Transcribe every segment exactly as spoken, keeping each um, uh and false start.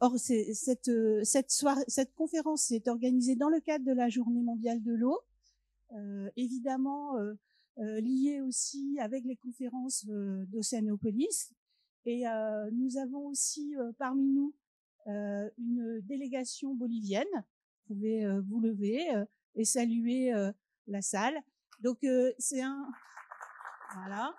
or, c'est, cette, cette, soirée, cette conférence est organisée dans le cadre de la Journée mondiale de l'eau, euh, évidemment euh, euh, liée aussi avec les conférences euh, d'Océanopolis. Et euh, nous avons aussi euh, parmi nous euh, une délégation bolivienne. Vous pouvez euh, vous lever euh, et saluer euh, la salle. Donc euh, c'est un voilà.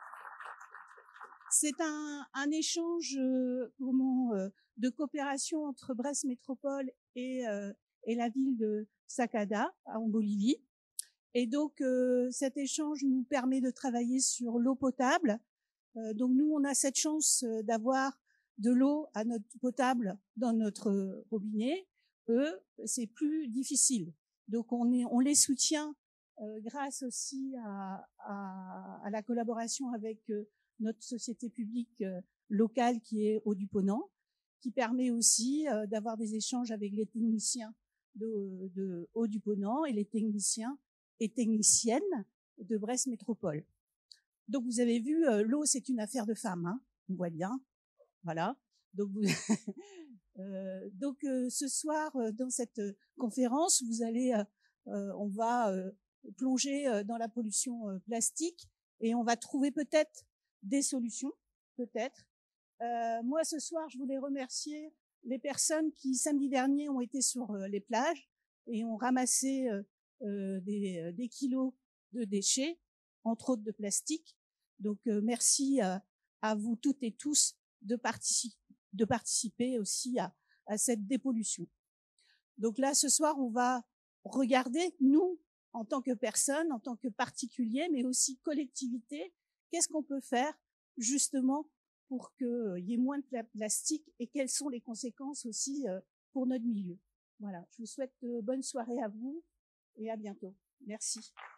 C'est un, un échange euh, comment, euh, de coopération entre Brest Métropole et, euh, et la ville de Sacada, en Bolivie. Et donc, euh, cet échange nous permet de travailler sur l'eau potable. Euh, donc, nous, on a cette chance euh, d'avoir de l'eau à notre potable dans notre robinet. Eux, c'est plus difficile. Donc, on, est, on les soutient euh, grâce aussi à, à, à la collaboration avec euh, notre société publique euh, locale qui est Eau du Ponant, qui permet aussi euh, d'avoir des échanges avec les techniciens de, de Eau du Ponant et les techniciens et techniciennes de Brest Métropole. Donc vous avez vu, euh, l'eau c'est une affaire de femmes, hein, on voit bien, voilà. Donc, vous euh, donc euh, ce soir euh, dans cette euh, conférence, vous allez, euh, euh, on va euh, plonger euh, dans la pollution euh, plastique et on va trouver peut-être des solutions, peut-être. Euh, moi, ce soir, je voulais remercier les personnes qui, samedi dernier, ont été sur euh, les plages et ont ramassé euh, euh, des, euh, des kilos de déchets, entre autres de plastique. Donc, euh, merci à, à vous toutes et tous de, partici- de participer aussi à, à cette dépollution. Donc là, ce soir, on va regarder, nous, en tant que personnes, en tant que particuliers, mais aussi collectivité, qu'est-ce qu'on peut faire justement pour qu'il y ait moins de plastique et quelles sont les conséquences aussi pour notre milieu. Voilà, je vous souhaite bonne soirée à vous et à bientôt. Merci.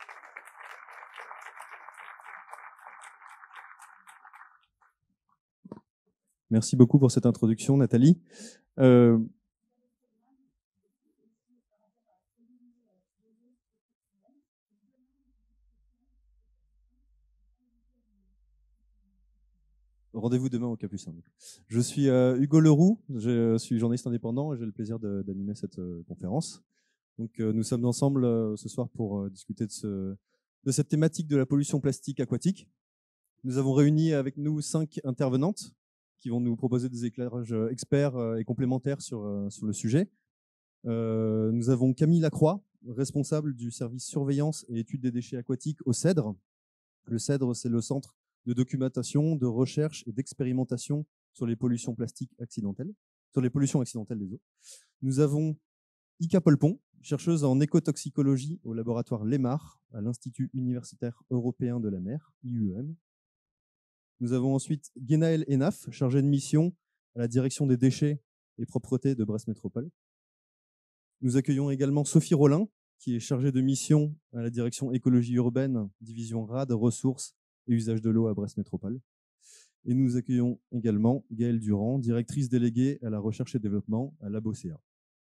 Merci beaucoup pour cette introduction, Nathalie. Euh, Rendez-vous demain au Capucin. Je suis euh, Hugo Leroux, je suis journaliste indépendant et j'ai le plaisir d'animer cette euh, conférence. Donc, euh, nous sommes ensemble euh, ce soir pour euh, discuter de, ce, de cette thématique de la pollution plastique aquatique. Nous avons réuni avec nous cinq intervenantes qui vont nous proposer des éclairages experts euh, et complémentaires sur, euh, sur le sujet. Euh, nous avons Camille Lacroix, responsable du service surveillance et études des déchets aquatiques au CEDRE. Le CEDRE, c'est le centre de documentation, de recherche et d'expérimentation sur les pollutions plastiques accidentelles, sur les pollutions accidentelles des eaux. Nous avons Ika Polpon, chercheuse en écotoxicologie au laboratoire LEMAR, à l'Institut universitaire européen de la mer, I U E M. Nous avons ensuite Guénaël Enaf, chargé de mission à la direction des déchets et propreté de Brest Métropole. Nous accueillons également Sophie Rollin, qui est chargée de mission à la direction écologie urbaine, division R A D, ressources et usage de l'eau à Brest Métropole. Et nous accueillons également Gaëlle Durand, directrice déléguée à la recherche et développement à l'ABOCEA.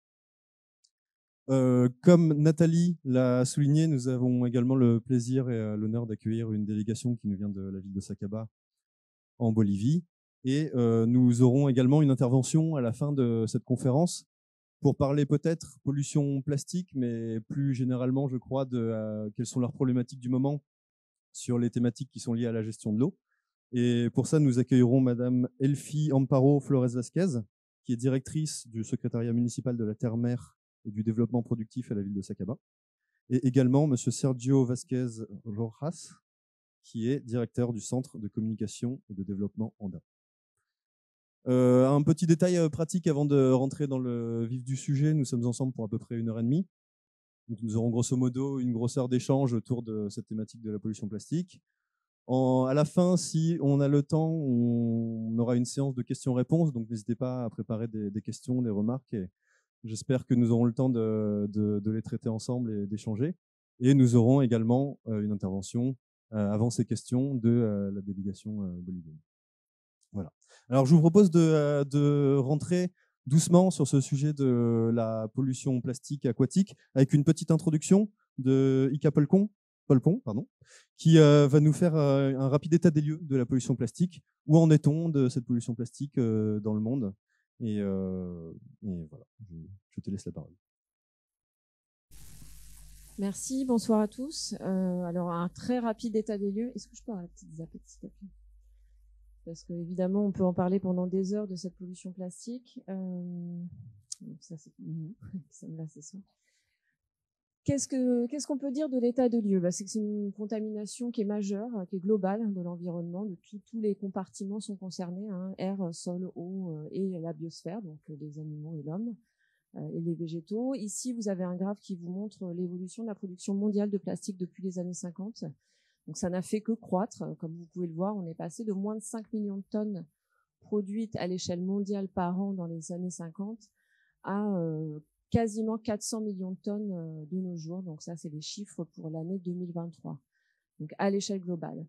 Euh, comme Nathalie l'a souligné, nous avons également le plaisir et l'honneur d'accueillir une délégation qui nous vient de la ville de Sacaba en Bolivie. Et euh, nous aurons également une intervention à la fin de cette conférence pour parler peut-être pollution plastique, mais plus généralement, je crois, de euh, quelles sont leurs problématiques du moment sur les thématiques qui sont liées à la gestion de l'eau. Et pour ça, nous accueillerons Madame Elfie Amparo Flores-Vasquez, qui est directrice du secrétariat municipal de la Terre-Mer et du développement productif à la ville de Sacaba. Et également Monsieur Sergio Vasquez Rojas, qui est directeur du centre de communication et de développement ANDA. Euh, un petit détail pratique avant de rentrer dans le vif du sujet. Nous sommes ensemble pour à peu près une heure et demie. Donc nous aurons grosso modo une grosse heure d'échange autour de cette thématique de la pollution plastique. En, à la fin, si on a le temps, on aura une séance de questions-réponses. Donc n'hésitez pas à préparer des, des questions, des remarques. Et j'espère que nous aurons le temps de, de, de les traiter ensemble et d'échanger. Et nous aurons également une intervention euh, avant ces questions de euh, la délégation euh, bolivienne. Voilà. Alors, je vous propose de, de rentrer doucement sur ce sujet de la pollution plastique aquatique avec une petite introduction de Ika Polpon, Polpon pardon, qui euh, va nous faire euh, un rapide état des lieux de la pollution plastique. Où en est-on de cette pollution plastique euh, dans le monde? Et, euh, et voilà, je, je te laisse la parole. Merci, bonsoir à tous. Euh, alors, un très rapide état des lieux. Est-ce que je peux avoir la petite diapositive, s'il te plaît ? Parce que évidemment, on peut en parler pendant des heures de cette pollution plastique. Euh, ça, c'est ça me lasse, c'est ça. Qu'est-ce que qu'est-ce qu'on peut dire de l'état de lieu ? Bah, c'est que c'est une contamination qui est majeure, qui est globale de l'environnement. De tout, tous les compartiments sont concernés, hein, air, sol, eau et la biosphère, donc les animaux et l'homme. Et les végétaux. Ici, vous avez un graphe qui vous montre l'évolution de la production mondiale de plastique depuis les années cinquante. Donc, ça n'a fait que croître. Comme vous pouvez le voir, on est passé de moins de cinq millions de tonnes produites à l'échelle mondiale par an dans les années cinquante à euh, quasiment quatre cents millions de tonnes euh, de nos jours. Donc, ça, c'est les chiffres pour l'année deux mille vingt-trois. Donc, à l'échelle globale.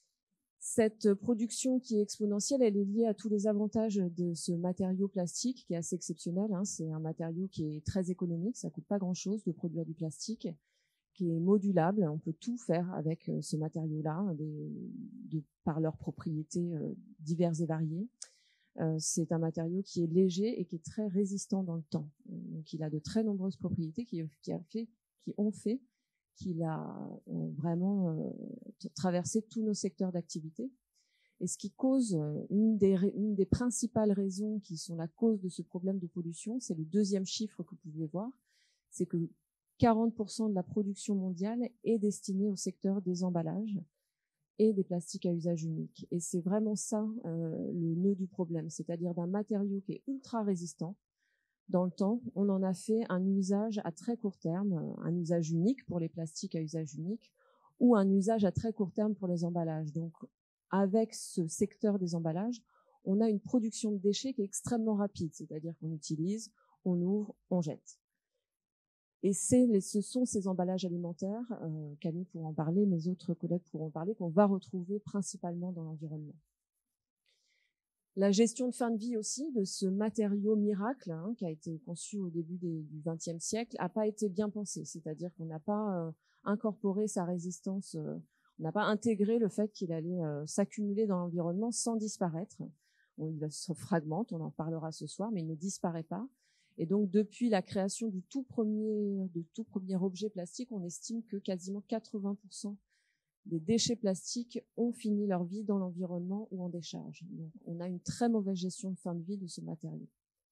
Cette production qui est exponentielle, elle est liée à tous les avantages de ce matériau plastique qui est assez exceptionnel. Hein. C'est un matériau qui est très économique, ça coûte pas grand-chose de produire du plastique, qui est modulable. On peut tout faire avec ce matériau-là, des, de, par leurs propriétés euh, diverses et variées. Euh, c'est un matériau qui est léger et qui est très résistant dans le temps. Donc, il a de très nombreuses propriétés qui, qui, a fait, qui ont fait qu'il a euh, vraiment euh, traversé tous nos secteurs d'activité. Et ce qui cause, euh, une, des, une des principales raisons qui sont la cause de ce problème de pollution, c'est le deuxième chiffre que vous pouvez voir, c'est que quarante pour cent de la production mondiale est destinée au secteur des emballages et des plastiques à usage unique. Et c'est vraiment ça euh, le nœud du problème, c'est-à-dire d'un matériau qui est ultra résistant. Dans le temps, on en a fait un usage à très court terme, un usage unique pour les plastiques à usage unique, ou un usage à très court terme pour les emballages. Donc, avec ce secteur des emballages, on a une production de déchets qui est extrêmement rapide, c'est-à-dire qu'on utilise, on ouvre, on jette. Et c'est, ce sont ces emballages alimentaires, euh, Camille pourra en parler, mes autres collègues pourront en parler, qu'on va retrouver principalement dans l'environnement. La gestion de fin de vie aussi de ce matériau miracle hein, qui a été conçu au début des, du vingtième siècle n'a pas été bien pensée, c'est-à-dire qu'on n'a pas euh, incorporé sa résistance, euh, on n'a pas intégré le fait qu'il allait euh, s'accumuler dans l'environnement sans disparaître. On, il se fragmente, on en parlera ce soir, mais il ne disparaît pas. Et donc depuis la création du tout premier, de tout premier objet plastique, on estime que quasiment quatre-vingts pour cent des déchets plastiques ont fini leur vie dans l'environnement ou en décharge. Donc, on a une très mauvaise gestion de fin de vie de ce matériau.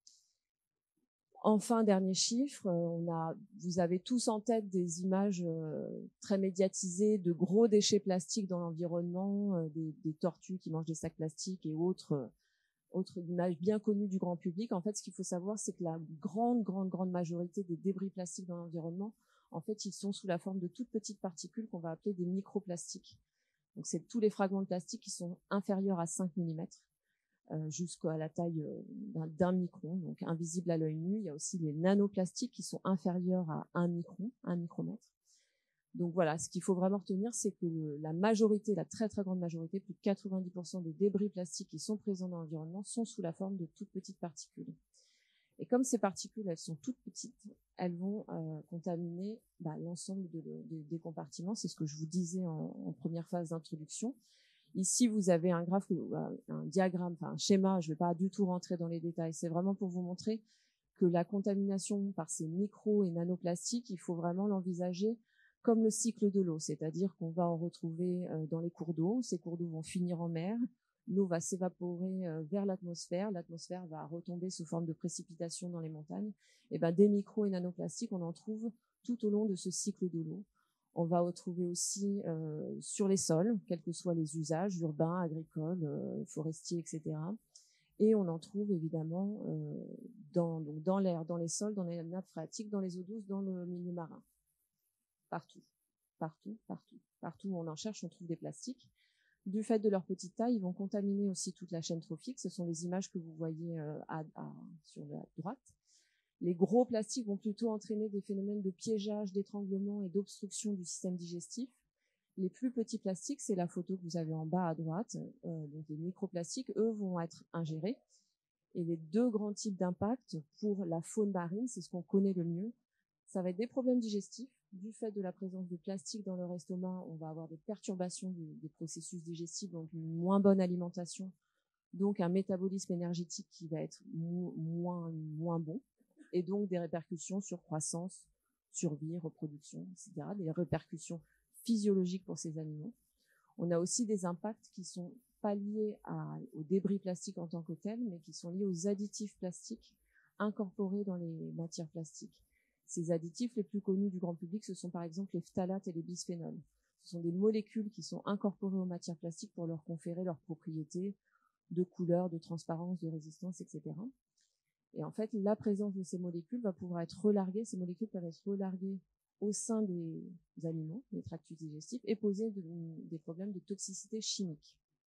Enfin, dernier chiffre, on a, vous avez tous en tête des images euh, très médiatisées de gros déchets plastiques dans l'environnement, euh, des, des tortues qui mangent des sacs plastiques et autres, euh, autres images bien connues du grand public. En fait, ce qu'il faut savoir, c'est que la grande, grande, grande majorité des débris plastiques dans l'environnement, en fait, ils sont sous la forme de toutes petites particules qu'on va appeler des microplastiques. Donc, c'est tous les fragments de plastique qui sont inférieurs à cinq millimètres euh, jusqu'à la taille euh, d'un, d'un micron, donc invisible à l'œil nu. Il y a aussi les nanoplastiques qui sont inférieurs à un micron, un micromètre. Donc voilà, ce qu'il faut vraiment retenir, c'est que le, la majorité, la très très grande majorité, plus de quatre-vingt-dix pour cent des débris plastiques qui sont présents dans l'environnement sont sous la forme de toutes petites particules. Et comme ces particules, elles sont toutes petites, elles vont euh, contaminer bah, l'ensemble de, de, des compartiments. C'est ce que je vous disais en, en première phase d'introduction. Ici, vous avez un graphe, un diagramme, enfin un schéma. Je ne vais pas du tout rentrer dans les détails. C'est vraiment pour vous montrer que la contamination par ces micro et nanoplastiques, il faut vraiment l'envisager comme le cycle de l'eau, c'est-à-dire qu'on va en retrouver euh, dans les cours d'eau. Ces cours d'eau vont finir en mer. L'eau va s'évaporer euh, vers l'atmosphère. L'atmosphère va retomber sous forme de précipitations dans les montagnes. Et ben, des micro et nanoplastiques, on en trouve tout au long de ce cycle de l'eau. On va retrouver aussi euh, sur les sols, quels que soient les usages, urbains, agricoles, euh, forestiers, et cetera. Et on en trouve évidemment euh, dans, donc dans l'air, dans les sols, dans les nappes phréatiques, dans les eaux douces, dans le milieu marin. Partout, partout, partout. Partout où on en cherche, on trouve des plastiques. Du fait de leur petite taille, ils vont contaminer aussi toute la chaîne trophique. Ce sont les images que vous voyez euh, à, à, sur la droite. Les gros plastiques vont plutôt entraîner des phénomènes de piégeage, d'étranglement et d'obstruction du système digestif. Les plus petits plastiques, c'est la photo que vous avez en bas à droite, euh, donc les microplastiques, eux vont être ingérés. Et les deux grands types d'impact pour la faune marine, c'est ce qu'on connaît le mieux, ça va être des problèmes digestifs. Du fait de la présence de plastique dans leur estomac, on va avoir des perturbations du, des processus digestifs, donc une moins bonne alimentation, donc un métabolisme énergétique qui va être mo moins, moins bon, et donc des répercussions sur croissance, survie, reproduction, et cetera, des répercussions physiologiques pour ces animaux. On a aussi des impacts qui sont pas liés à, aux débris plastiques en tant que tels, mais qui sont liés aux additifs plastiques incorporés dans les matières plastiques. Ces additifs les plus connus du grand public, ce sont par exemple les phtalates et les bisphénols. Ce sont des molécules qui sont incorporées aux matières plastiques pour leur conférer leurs propriétés de couleur, de transparence, de résistance, et cetera. Et en fait, la présence de ces molécules va pouvoir être relarguée, ces molécules peuvent être relarguées au sein des animaux, des tractus digestifs, et poser de, des problèmes de toxicité chimique.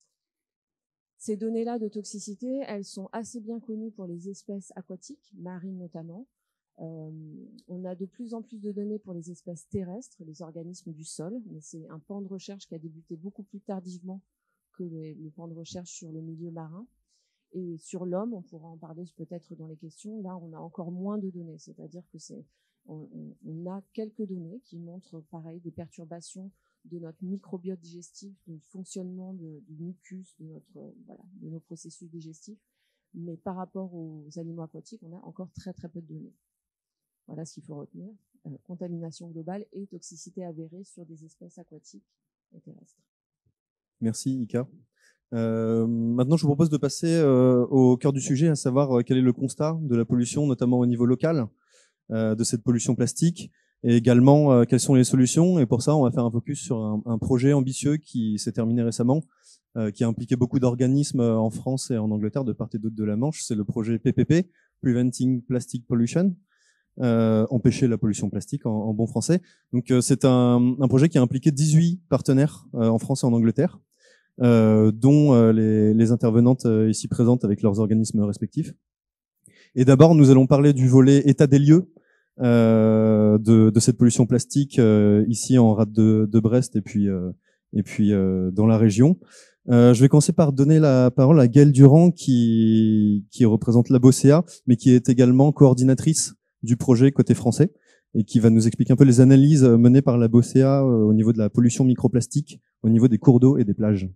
Ces données-là de toxicité, elles sont assez bien connues pour les espèces aquatiques, marines notamment. Euh, on a de plus en plus de données pour les espèces terrestres, les organismes du sol, mais c'est un pan de recherche qui a débuté beaucoup plus tardivement que le, le pan de recherche sur le milieu marin. Et sur l'homme, on pourra en parler peut-être dans les questions, là on a encore moins de données, c'est-à-dire que c'est on, on, on a quelques données qui montrent pareil des perturbations de notre microbiote digestif, du fonctionnement de, du mucus, de, notre, voilà, de nos processus digestifs, mais par rapport aux animaux aquatiques, on a encore très très peu de données. Voilà ce qu'il faut retenir, euh, contamination globale et toxicité avérée sur des espèces aquatiques et terrestres. Merci Ika. Euh, maintenant, je vous propose de passer euh, au cœur du sujet, à savoir euh, quel est le constat de la pollution, notamment au niveau local, euh, de cette pollution plastique, et également euh, quelles sont les solutions. Et pour ça, on va faire un focus sur un, un projet ambitieux qui s'est terminé récemment, euh, qui a impliqué beaucoup d'organismes euh, en France et en Angleterre, de part et d'autre de la Manche. C'est le projet P P P, Preventing Plastic Pollution, euh, empêcher la pollution plastique en, en bon français. Donc, euh, c'est un, un projet qui a impliqué dix-huit partenaires euh, en France et en Angleterre. Euh, dont euh, les, les intervenantes euh, ici présentes avec leurs organismes respectifs. Et d'abord, nous allons parler du volet état des lieux euh, de, de cette pollution plastique euh, ici en rade de, de Brest et puis, euh, et puis euh, dans la région. Euh, je vais commencer par donner la parole à Gaëlle Durand qui, qui représente la BOCEA, mais qui est également coordinatrice du projet côté français et qui va nous expliquer un peu les analyses menées par la BOCEA euh, au niveau de la pollution microplastique, au niveau des cours d'eau et des plages.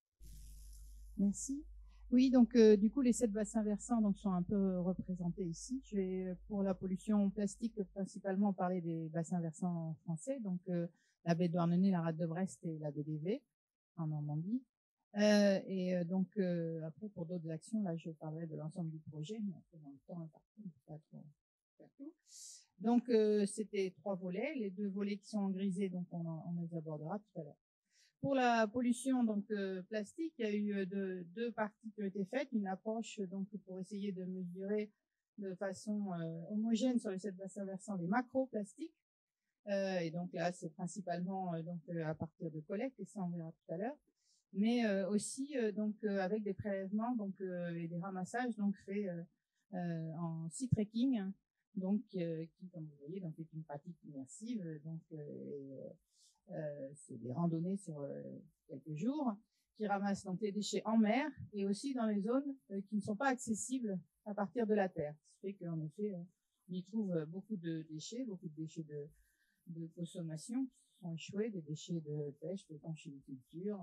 Merci. Oui, donc euh, du coup, les sept bassins versants donc, sont un peu représentés ici. Je vais, pour la pollution plastique, principalement parler des bassins versants français, donc euh, la baie de Douarnenez, la rade de Brest et la baie d'Évé, en Normandie. Euh, et euh, donc, euh, après, pour d'autres actions, là, je parlerai de l'ensemble du projet, mais après, dans le temps imparti, on ne peut pas trop faire tout. Donc, euh, c'était trois volets. Les deux volets qui sont en grisé, donc on, on les abordera tout à l'heure. Pour la pollution donc euh, plastique, il y a eu de, deux parties qui ont été faites. Une approche donc pour essayer de mesurer de façon euh, homogène sur les sept bassins versants les macroplastiques. Euh, et donc là, c'est principalement euh, donc euh, à partir de collecte, et ça on verra tout à l'heure. Mais euh, aussi euh, donc euh, avec des prélèvements donc euh, et des ramassages donc faits euh, euh, en sea trekking, donc euh, qui comme vous voyez donc est une pratique immersive donc euh, et, Euh, c'est des randonnées sur euh, quelques jours qui ramassent donc les déchets en mer et aussi dans les zones euh, qui ne sont pas accessibles à partir de la terre. Ce qui fait qu'en effet, euh, on y trouve euh, beaucoup de déchets, beaucoup de déchets de, de consommation qui sont échoués, des déchets de pêche, de conchyliculture.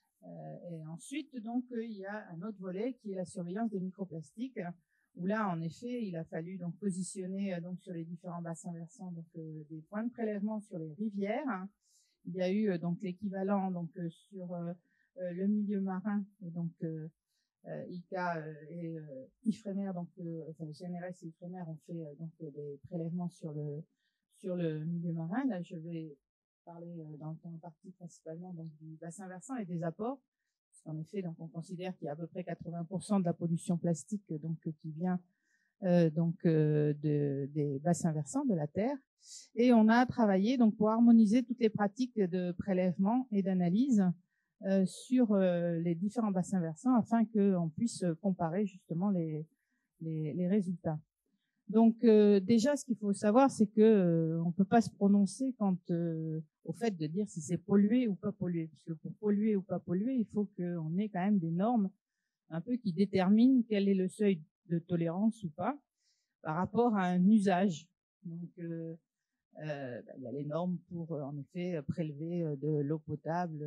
Euh, et ensuite, donc, euh, il y a un autre volet qui est la surveillance des microplastiques, où là, en effet, il a fallu donc positionner euh, donc sur les différents bassins versants donc euh, des points de prélèvement sur les rivières. Hein. Il y a eu euh, donc l'équivalent donc euh, sur euh, euh, le milieu marin et donc euh, euh, I C A euh, et euh, Ifremer donc euh, enfin le C N R S et Ifremer ont fait euh, donc euh, des prélèvements sur le sur le milieu marin. Là, je vais parler euh, dans le temps partie principalement donc du bassin versant et des apports. Parce qu'en effet, donc on considère qu'il y a à peu près quatre-vingts pour cent de la pollution plastique donc qui vient euh, donc euh, de, des bassins versants de la terre. Et on a travaillé donc pour harmoniser toutes les pratiques de prélèvement et d'analyse euh, sur euh, les différents bassins versants afin qu'on puisse comparer justement les, les, les résultats. Donc euh, déjà, ce qu'il faut savoir, c'est que euh, on peut pas se prononcer quant euh, au fait de dire si c'est pollué ou pas pollué, parce que pour polluer ou pas polluer, il faut qu'on ait quand même des normes un peu qui déterminent quel est le seuil de tolérance ou pas par rapport à un usage. Donc euh, Euh, bah, il y a les normes pour, euh, en effet, prélever euh, de l'eau potable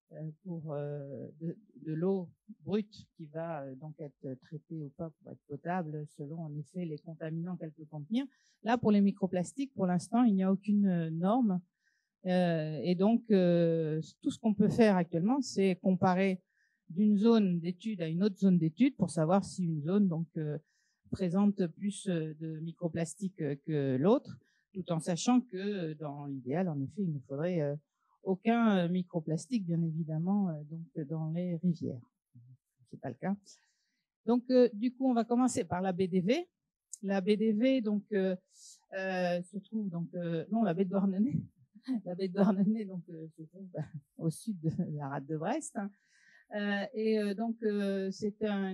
euh, pour euh, de, de l'eau brute qui va euh, donc être traitée ou pas pour être potable selon en effet les contaminants qu'elle peut contenir. Là, pour les microplastiques, pour l'instant, il n'y a aucune euh, norme. Euh, et donc, euh, tout ce qu'on peut faire actuellement, c'est comparer d'une zone d'étude à une autre zone d'étude pour savoir si une zone donc euh, présente plus de microplastiques que l'autre, tout en sachant que dans l'idéal, en effet, il ne faudrait euh, aucun microplastique, bien évidemment, euh, donc dans les rivières. C'est pas le cas. Donc, euh, du coup, on va commencer par la baie des V. La baie des V, donc, euh, euh, se trouve donc euh, non, la baie de Douarnenez. La baie de Douarnenez, donc, euh, se trouve bah, au sud de la rade de Brest. Hein. Euh, et euh, donc, euh, c'est un,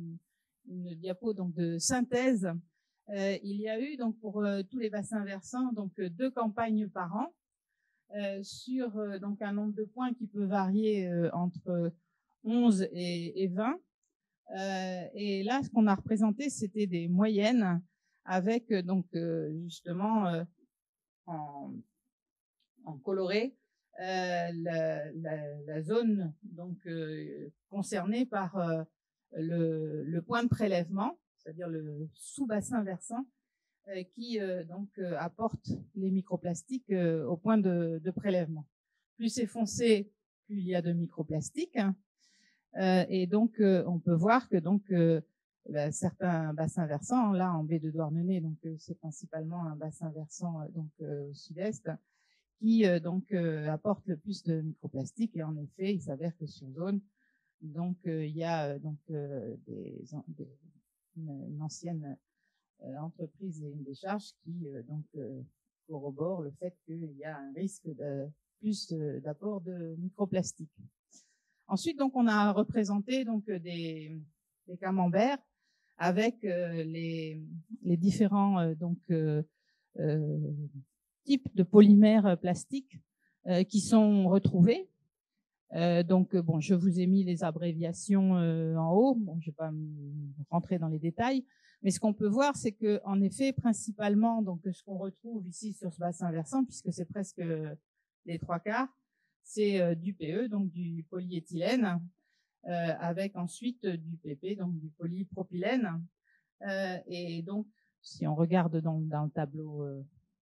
une diapo donc de synthèse. Euh, il y a eu donc pour euh, tous les bassins versants donc deux campagnes par an euh, sur euh, donc un nombre de points qui peut varier euh, entre onze et, et vingt. Euh, et là, ce qu'on a représenté, c'était des moyennes avec donc euh, justement euh, en, en coloré euh, la, la, la zone donc euh, concernée par euh, le, le point de prélèvement, c'est-à-dire le sous-bassin versant, euh, qui euh, donc euh, apporte les microplastiques euh, au point de, de prélèvement. Plus c'est foncé, plus il y a de microplastiques. Hein. Euh, et donc, euh, on peut voir que donc euh, bah, certains bassins versants, là en baie de Douarnenez, donc euh, c'est principalement un bassin versant euh, donc euh, au sud-est, qui euh, donc euh, apporte le plus de microplastiques. Et en effet, il s'avère que sur zone, donc euh, il y a euh, donc euh, des, des, une, une ancienne euh, entreprise et une décharge qui euh, donc euh, corrobore le fait qu'il y a un risque de plus d'apport de microplastiques. Ensuite, donc, on a représenté donc des, des camemberts avec euh, les, les différents euh, donc euh, euh, types de polymères plastiques euh, qui sont retrouvés. Euh, donc, bon, je vous ai mis les abréviations euh, en haut. Bon, je vais pas rentrer dans les détails, mais ce qu'on peut voir, c'est que, en effet, principalement, donc, ce qu'on retrouve ici sur ce bassin versant, puisque c'est presque les trois quarts, c'est euh, du P E, donc du polyéthylène, euh, avec ensuite euh, du P P, donc du polypropylène. Euh, et donc, si on regarde dans, dans le tableau euh,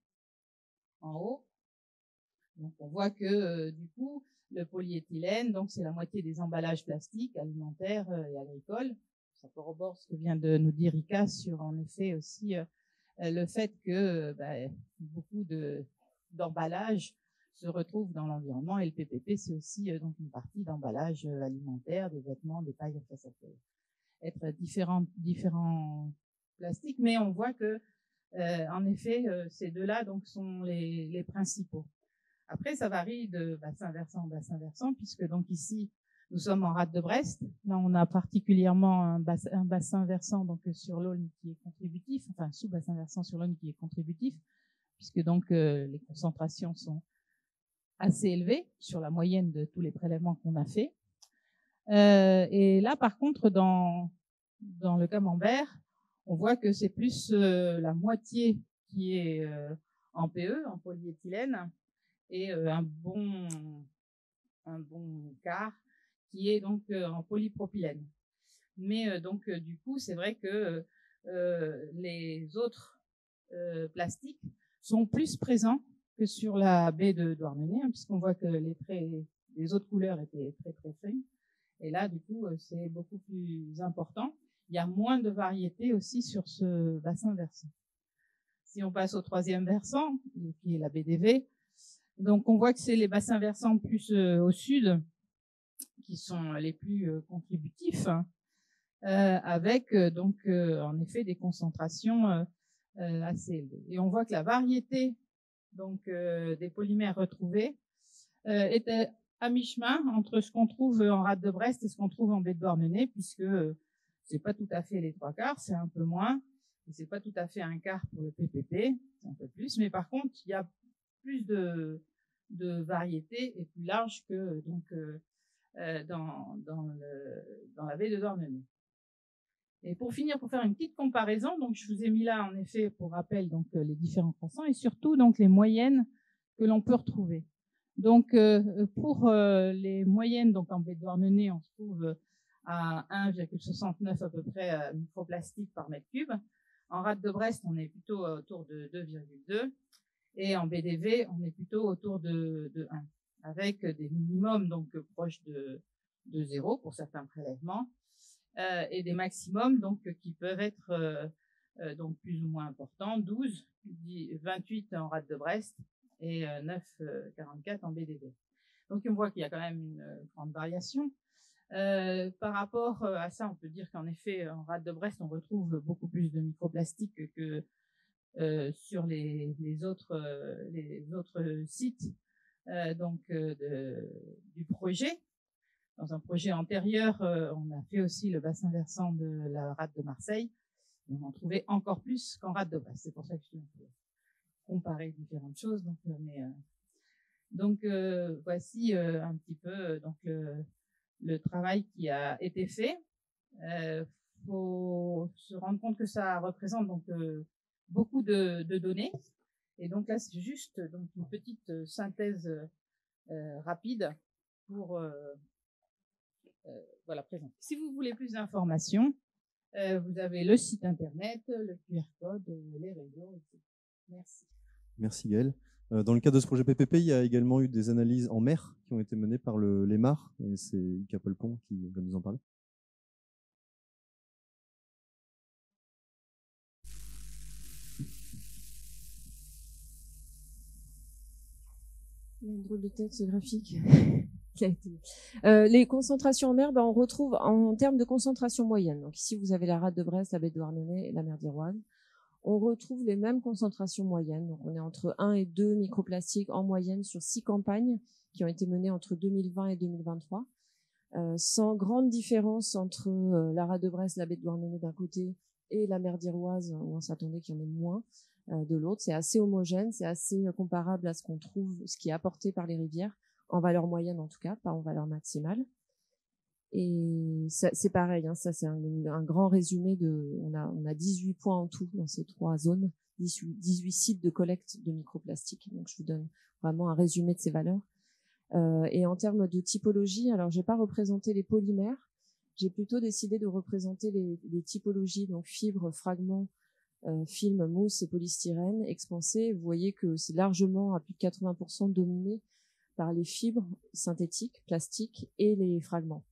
en haut, donc on voit que euh, du coup, le polyéthylène, donc c'est la moitié des emballages plastiques, alimentaires euh, et agricoles. Ça corrobore ce que vient de nous dire Rika sur, en effet, aussi euh, le fait que bah, beaucoup de d'emballages se retrouvent dans l'environnement, et le P P P, c'est aussi euh, donc une partie d'emballage euh, alimentaire, des vêtements, des pailles, enfin, ça peut être différents, différents plastiques, mais on voit que, euh, en effet, euh, ces deux-là donc sont les, les principaux. Après, ça varie de bassin versant en bassin versant, puisque donc ici, nous sommes en rade de Brest. Là, on a particulièrement un bassin, un bassin versant donc sur l'Aulne qui est contributif, enfin sous-bassin versant sur l'Aulne qui est contributif, puisque donc euh, les concentrations sont assez élevées sur la moyenne de tous les prélèvements qu'on a fait. Euh, et là, par contre, dans dans le camembert, on voit que c'est plus euh, la moitié qui est euh, en P E, en polyéthylène, et euh, un bon un bon quart qui est donc euh, en polypropylène. Mais euh, donc euh, du coup, c'est vrai que euh, les autres euh, plastiques sont plus présents que sur la baie de Douarnenez, hein, puisqu'on voit que les traits, les autres couleurs étaient très très fines. Et là, du coup, euh, c'est beaucoup plus important. Il y a moins de variétés aussi sur ce bassin versant. Si on passe au troisième versant, qui est la baie des V, donc on voit que c'est les bassins versants plus euh, au sud qui sont les plus euh, contributifs, hein, euh, avec euh, donc euh, en effet des concentrations euh, euh, assez élevées. Et on voit que la variété donc euh, des polymères retrouvés euh, est à mi-chemin entre ce qu'on trouve en rade de Brest et ce qu'on trouve en baie de Douarnenez, puisque euh, c'est pas tout à fait les trois quarts, c'est un peu moins, et c'est pas tout à fait un quart pour le P P P, c'est un peu plus, mais par contre il y a plus de, de variétés et plus large que donc euh, euh, dans, dans, le, dans la baie de Douarnenez. Et pour finir, pour faire une petite comparaison, donc je vous ai mis là en effet pour rappel donc les différents croissants et surtout donc les moyennes que l'on peut retrouver. Donc, euh, pour euh, les moyennes, donc en baie de Douarnenez, on se trouve à un virgule soixante-neuf à peu près euh, microplastiques par mètre cube. En rade de Brest, on est plutôt autour de deux virgule deux. Et en B D V, on est plutôt autour de, de un, avec des minimums donc proches de, de zéro pour certains prélèvements, euh, et des maximums donc qui peuvent être euh, euh, donc plus ou moins importants, douze, vingt-huit en rade de Brest et euh, neuf virgule quarante-quatre en B D V. Donc on voit qu'il y a quand même une euh, grande variation. Euh, par rapport à ça, on peut dire qu'en effet, en rade de Brest, on retrouve beaucoup plus de microplastiques que Euh, sur les, les autres euh, les autres sites euh, donc euh, de, du projet. Dans un projet antérieur, euh, on a fait aussi le bassin versant de la rade de Marseille. On en trouvait encore plus qu'en rade de Brest. C'est pour ça que je peux comparer différentes choses. Donc, euh, mais, euh, donc euh, voici euh, un petit peu donc le, le travail qui a été fait. Euh, faut se rendre compte que ça représente donc euh, beaucoup de, de données. Et donc là, c'est juste donc une petite synthèse euh, rapide pour euh, euh, voilà, présenter. Si vous voulez plus d'informations, euh, vous avez le site internet, le Q R code, les réseaux, et cetera. Merci. Merci Gaëlle. Dans le cadre de ce projet P P P, il y a également eu des analyses en mer qui ont été menées par le l'E M A R, et c'est Ika Polpon qui va nous en parler. Il y a une drôle de tête, ce graphique. euh, les concentrations en mer, ben, on retrouve en termes de concentration moyenne. Donc ici, vous avez la rade de Brest, la baie de Douarnenez et la mer d'Iroise. On retrouve les mêmes concentrations moyennes. Donc on est entre un et deux microplastiques en moyenne sur six campagnes qui ont été menées entre deux mille vingt et deux mille vingt-trois. Euh, sans grande différence entre euh, la rade de Brest, la baie de Douarnenez d'un côté et la mer d'Iroise, où on s'attendait qu'il y en ait moins de l'autre. C'est assez homogène, c'est assez comparable à ce qu'on trouve, ce qui est apporté par les rivières, en valeur moyenne en tout cas, pas en valeur maximale. Et c'est pareil, hein, ça c'est un, un grand résumé de, on a, on a dix-huit points en tout dans ces trois zones, dix-huit, dix-huit sites de collecte de microplastiques. Donc je vous donne vraiment un résumé de ces valeurs. Euh, et en termes de typologie, alors j'ai pas représenté les polymères, j'ai plutôt décidé de représenter les, les typologies, donc fibres, fragments, Euh, film, mousse et polystyrène expansé. Vous voyez que c'est largement à plus de quatre-vingts pour cent dominé par les fibres synthétiques, plastiques et les fragments.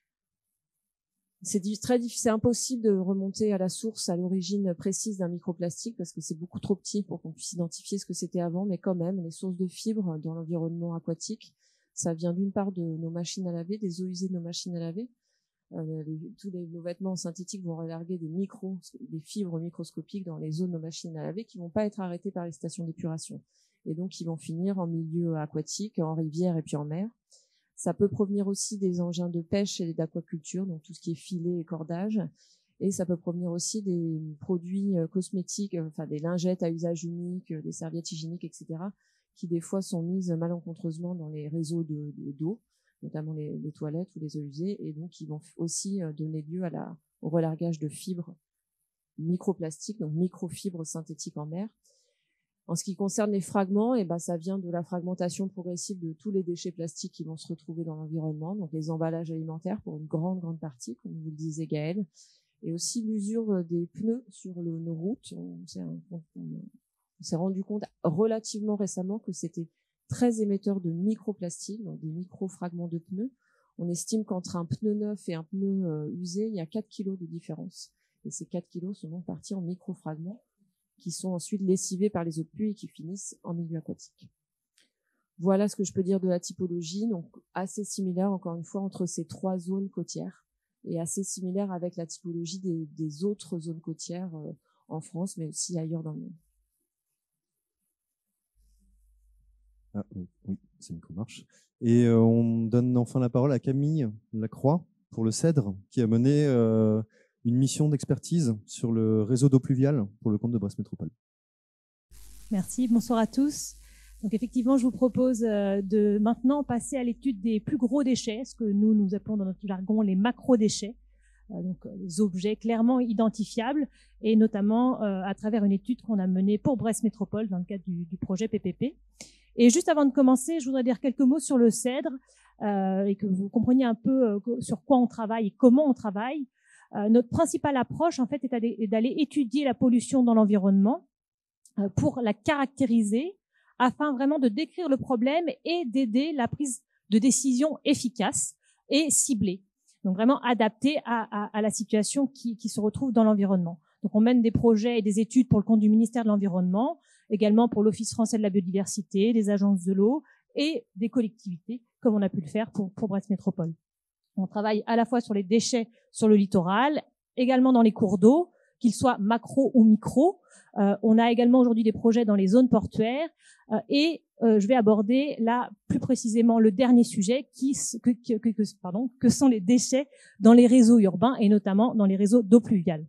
C'est très difficile, c'est impossible de remonter à la source, à l'origine précise d'un microplastique parce que c'est beaucoup trop petit pour qu'on puisse identifier ce que c'était avant, mais quand même, les sources de fibres dans l'environnement aquatique, ça vient d'une part de nos machines à laver, des eaux usées de nos machines à laver. Euh, les, tous les, nos vêtements synthétiques vont relarguer des micros, des fibres microscopiques dans les zones de nos machines à laver qui vont pas être arrêtées par les stations d'épuration. Et donc, ils vont finir en milieu aquatique, en rivière et puis en mer. Ça peut provenir aussi des engins de pêche et d'aquaculture, donc tout ce qui est filet et cordage. Et ça peut provenir aussi des produits cosmétiques, enfin des lingettes à usage unique, des serviettes hygiéniques, et cetera, qui des fois sont mises malencontreusement dans les réseaux de, de, d'eau, notamment les, les toilettes ou les eaux usées, et donc ils vont aussi donner lieu à la, au relargage de fibres microplastiques, donc microfibres synthétiques en mer. En ce qui concerne les fragments, eh ben, ça vient de la fragmentation progressive de tous les déchets plastiques qui vont se retrouver dans l'environnement, donc les emballages alimentaires pour une grande, grande partie, comme vous le disait Gaëlle, et aussi l'usure des pneus sur le, nos routes. On s'est, on, on s'est rendu compte relativement récemment que c'était très émetteur de microplastiques, donc des micro-fragments de pneus. On estime qu'entre un pneu neuf et un pneu euh, usé, il y a quatre kilos de différence. Et ces quatre kilos sont donc partis en micro-fragments qui sont ensuite lessivés par les eaux de pluie et qui finissent en milieu aquatique. Voilà ce que je peux dire de la typologie, donc assez similaire encore une fois entre ces trois zones côtières et assez similaire avec la typologie des, des autres zones côtières euh, en France, mais aussi ailleurs dans le monde. Ah, oui, c'est une marche. Et euh, on donne enfin la parole à Camille Lacroix pour le Cèdre, qui a mené euh, une mission d'expertise sur le réseau d'eau pluviale pour le compte de Brest Métropole. Merci, bonsoir à tous. Donc effectivement, je vous propose de maintenant passer à l'étude des plus gros déchets, ce que nous, nous appelons dans notre jargon les macro-déchets, donc les objets clairement identifiables, et notamment à travers une étude qu'on a menée pour Brest Métropole dans le cadre du, du projet P P P. Et juste avant de commencer, je voudrais dire quelques mots sur le cèdre euh, et que vous compreniez un peu euh, sur quoi on travaille et comment on travaille. Euh, notre principale approche, en fait, est d'aller étudier la pollution dans l'environnement euh, pour la caractériser afin vraiment de décrire le problème et d'aider la prise de décision efficace et ciblée. Donc vraiment adaptée à, à, à la situation qui, qui se retrouve dans l'environnement. Donc on mène des projets et des études pour le compte du ministère de l'Environnement, également pour l'Office français de la biodiversité, des agences de l'eau et des collectivités, comme on a pu le faire pour, pour Brest Métropole. On travaille à la fois sur les déchets sur le littoral, également dans les cours d'eau, qu'ils soient macro ou micro. Euh, on a également aujourd'hui des projets dans les zones portuaires euh, et euh, je vais aborder là plus précisément le dernier sujet qui que, que, que, pardon, que sont les déchets dans les réseaux urbains et notamment dans les réseaux d'eau pluviale.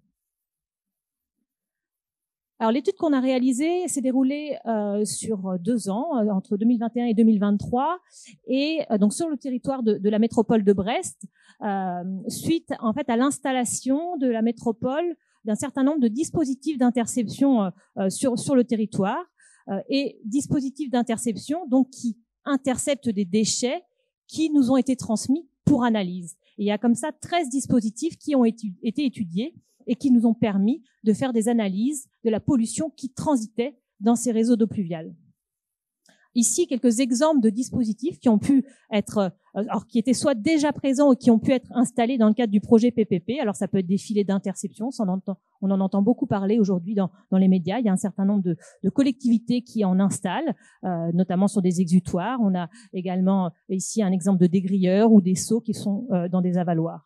Alors l'étude qu'on a réalisée s'est déroulée euh, sur deux ans, euh, entre deux mille vingt et un et deux mille vingt-trois, et euh, donc sur le territoire de, de la métropole de Brest, euh, suite en fait à l'installation de la métropole d'un certain nombre de dispositifs d'interception euh, sur sur le territoire euh, et dispositifs d'interception donc qui interceptent des déchets qui nous ont été transmis pour analyse. Et il y a comme ça treize dispositifs qui ont été, été étudiés et qui nous ont permis de faire des analyses de la pollution qui transitait dans ces réseaux d'eau pluviale. Ici, quelques exemples de dispositifs qui ont pu être, alors qui étaient soit déjà présents ou qui ont pu être installés dans le cadre du projet P P P. Alors, ça peut être des filets d'interception, on, on en entend beaucoup parler aujourd'hui dans, dans les médias. Il y a un certain nombre de, de collectivités qui en installent, euh, notamment sur des exutoires. On a également ici un exemple de dégrilleurs ou des seaux qui sont euh, dans des avaloirs.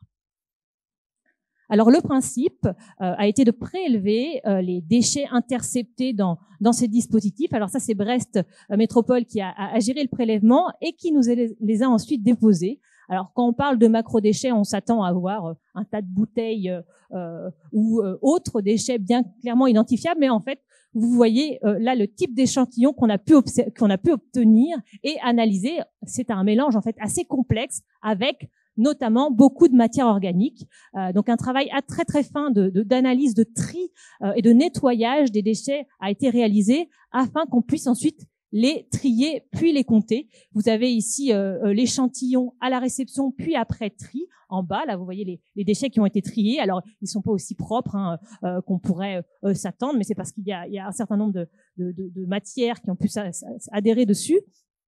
Alors le principe euh, a été de prélever euh, les déchets interceptés dans dans ces dispositifs. Alors ça c'est Brest euh, Métropole qui a, a, a géré le prélèvement et qui nous les, les a ensuite déposés. Alors quand on parle de macro-déchets, on s'attend à avoir euh, un tas de bouteilles euh, ou euh, autres déchets bien clairement identifiables, mais en fait vous voyez euh, là le type d'échantillon qu'on a pu qu'on a pu obtenir et analyser. C'est un mélange en fait assez complexe avec notamment beaucoup de matières organiques. Euh, donc un travail à très très fin de, de, d'analyse, de tri euh, et de nettoyage des déchets a été réalisé afin qu'on puisse ensuite les trier puis les compter. Vous avez ici euh, l'échantillon à la réception puis après tri. En bas, là, vous voyez les, les déchets qui ont été triés. Alors, ils sont pas aussi propres hein, euh, qu'on pourrait euh, s'attendre, mais c'est parce qu'il y a, il y a un certain nombre de, de, de, de matières qui ont pu adhérer dessus.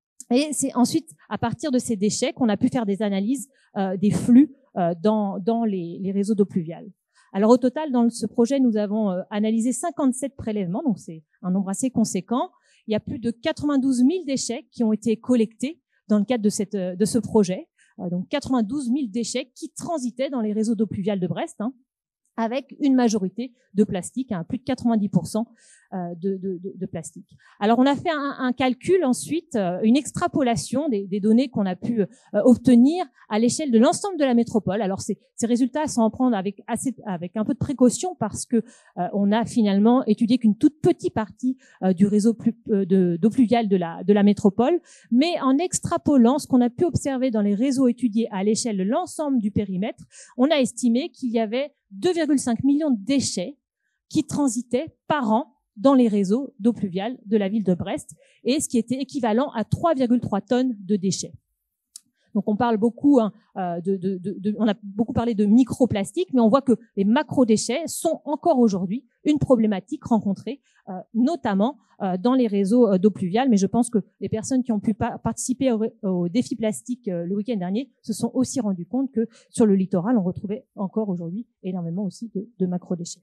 Et c'est ensuite, à partir de ces déchets, qu'on a pu faire des analyses euh, des flux euh, dans, dans les, les réseaux d'eau pluviale. Alors au total, dans ce projet, nous avons euh, analysé cinquante-sept prélèvements, donc c'est un nombre assez conséquent. Il y a plus de quatre-vingt-douze mille déchets qui ont été collectés dans le cadre de, cette, de ce projet. Euh, donc quatre-vingt-douze mille déchets qui transitaient dans les réseaux d'eau pluviale de Brest, hein, avec une majorité de plastique, hein, plus de quatre-vingt-dix pour cent de, de, de, de plastique. Alors on a fait un, un calcul ensuite, une extrapolation des, des données qu'on a pu euh, obtenir à l'échelle de l'ensemble de la métropole. Alors ces, ces résultats sont à prendre avec assez, avec un peu de précaution parce que euh, on a finalement étudié qu'une toute petite partie euh, du réseau plus, euh, de, d'eau pluviale de la, de la métropole, mais en extrapolant ce qu'on a pu observer dans les réseaux étudiés à l'échelle de l'ensemble du périmètre, on a estimé qu'il y avait deux virgule cinq millions de déchets qui transitaient par an dans les réseaux d'eau pluviale de la ville de Brest, et ce qui était équivalent à trois virgule trois tonnes de déchets. Donc on parle beaucoup, hein, de, de, de, de, on a beaucoup parlé de microplastiques, mais on voit que les macrodéchets sont encore aujourd'hui une problématique rencontrée, euh, notamment euh, dans les réseaux d'eau pluviale. Mais je pense que les personnes qui ont pu pa- participer au, au défi plastique euh, le week-end dernier se sont aussi rendues compte que sur le littoral, on retrouvait encore aujourd'hui énormément aussi de, de macrodéchets.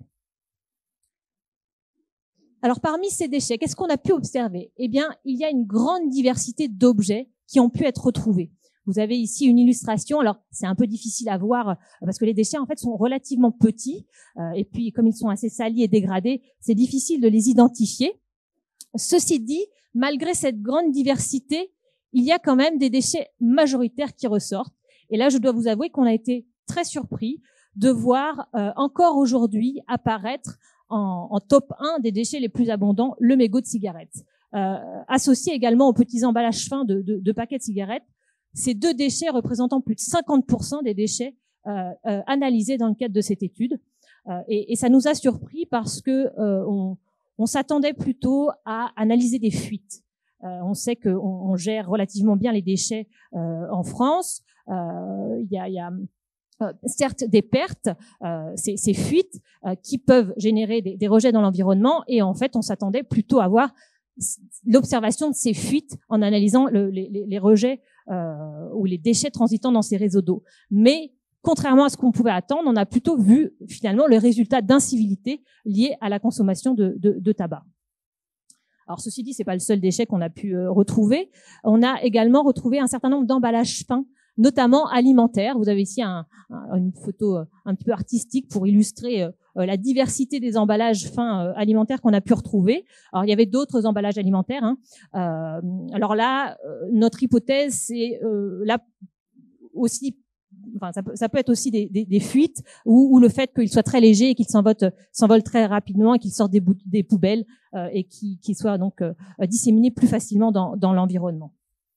Alors, parmi ces déchets, qu'est-ce qu'on a pu observer? Eh bien, il y a une grande diversité d'objets qui ont pu être retrouvés. Vous avez ici une illustration. Alors, c'est un peu difficile à voir parce que les déchets, en fait, sont relativement petits. Euh, et puis, comme ils sont assez salis et dégradés, c'est difficile de les identifier. Ceci dit, malgré cette grande diversité, il y a quand même des déchets majoritaires qui ressortent. Et là, je dois vous avouer qu'on a été très surpris de voir euh, encore aujourd'hui apparaître En, en top un des déchets les plus abondants, le mégot de cigarette. Euh, associé également aux petits emballages fins de, de, de paquets de cigarettes, ces deux déchets représentant plus de cinquante pour cent des déchets euh, euh, analysés dans le cadre de cette étude. Euh, et, et ça nous a surpris parce que euh, on, on s'attendait plutôt à analyser des fuites. Euh, on sait qu'on on gère relativement bien les déchets euh, en France. Euh, il y a, il y a euh, certes des pertes, euh, ces, ces fuites euh, qui peuvent générer des, des rejets dans l'environnement, et en fait, on s'attendait plutôt à voir l'observation de ces fuites en analysant le, les, les rejets euh, ou les déchets transitant dans ces réseaux d'eau. Mais contrairement à ce qu'on pouvait attendre, on a plutôt vu finalement le résultat d'incivilités liées à la consommation de, de, de tabac. Alors ceci dit, c'est pas le seul déchet qu'on a pu euh, retrouver. On a également retrouvé un certain nombre d'emballages fins, notamment alimentaires. Vous avez ici un, un, une photo un petit peu artistique pour illustrer euh, la diversité des emballages fins euh, alimentaires qu'on a pu retrouver. Alors il y avait d'autres emballages alimentaires. Hein. Euh, alors là, euh, notre hypothèse, c'est euh, là aussi. Enfin, ça peut, ça peut être aussi des, des, des fuites ou, ou le fait qu'il soit très léger et qu'il s'envole, s'envole très rapidement et qu'il sorte des, bou- des poubelles euh, et qu'il, qu'il soit donc euh, disséminé plus facilement dans, dans l'environnement.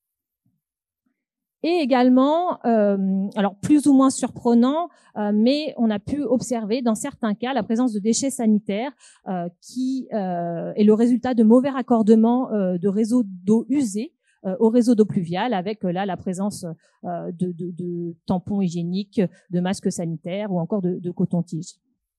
Et également, euh, alors plus ou moins surprenant, euh, mais on a pu observer dans certains cas la présence de déchets sanitaires euh, qui euh, est le résultat de mauvais raccordements euh, de réseaux d'eau usés au réseau d'eau pluviale, avec là la présence euh, de, de, de tampons hygiéniques, de masques sanitaires ou encore de, de coton-tige.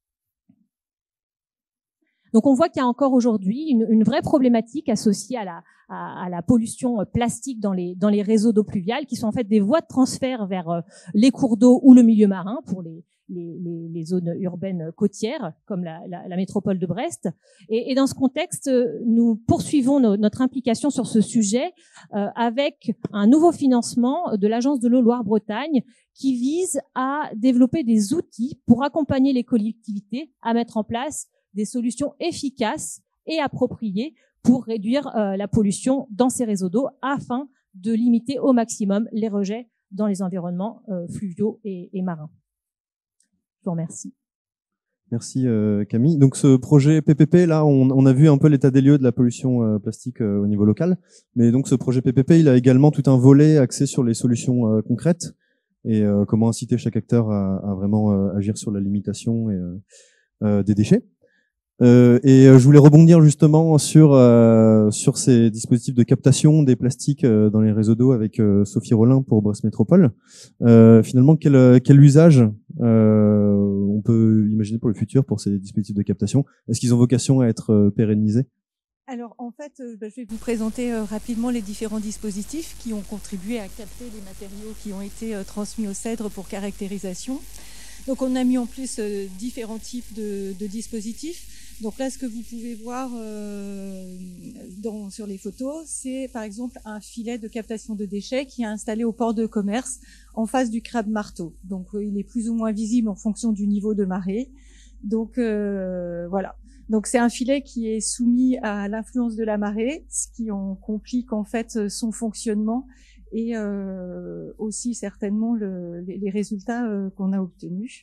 Donc on voit qu'il y a encore aujourd'hui une, une vraie problématique associée à la, à, à la pollution plastique dans les, dans les réseaux d'eau pluviale, qui sont en fait des voies de transfert vers euh, les cours d'eau ou le milieu marin pour les Les, les, les zones urbaines côtières, comme la, la, la métropole de Brest. Et, et dans ce contexte, nous poursuivons no, notre implication sur ce sujet euh, avec un nouveau financement de l'Agence de l'eau Loire-Bretagne qui vise à développer des outils pour accompagner les collectivités à mettre en place des solutions efficaces et appropriées pour réduire euh, la pollution dans ces réseaux d'eau afin de limiter au maximum les rejets dans les environnements euh, fluviaux et, et marins. Je vous remercie. Merci euh, Camille. Donc ce projet P P P, là, on, on a vu un peu l'état des lieux de la pollution euh, plastique euh, au niveau local. Mais donc ce projet P P P, il a également tout un volet axé sur les solutions euh, concrètes et euh, comment inciter chaque acteur à, à vraiment euh, agir sur la limitation et, euh, euh, des déchets. Euh, et euh, je voulais rebondir justement sur euh, sur ces dispositifs de captation des plastiques euh, dans les réseaux d'eau avec euh, Sophie Rollin pour Brest Métropole. Euh, finalement, quel quel usage euh, on peut imaginer pour le futur pour ces dispositifs de captation? Est-ce qu'ils ont vocation à être euh, pérennisés? Alors en fait, euh, bah, je vais vous présenter euh, rapidement les différents dispositifs qui ont contribué à capter les matériaux qui ont été euh, transmis au CEDRE pour caractérisation. Donc on a mis en plus euh, différents types de, de dispositifs. Donc là, ce que vous pouvez voir euh, dans, sur les photos, c'est par exemple un filet de captation de déchets qui est installé au port de commerce en face du crabe marteau. Donc euh, il est plus ou moins visible en fonction du niveau de marée. Donc euh, voilà. Donc c'est un filet qui est soumis à l'influence de la marée, ce qui en complique en fait son fonctionnement et euh, aussi certainement le, les, les résultats euh, qu'on a obtenus.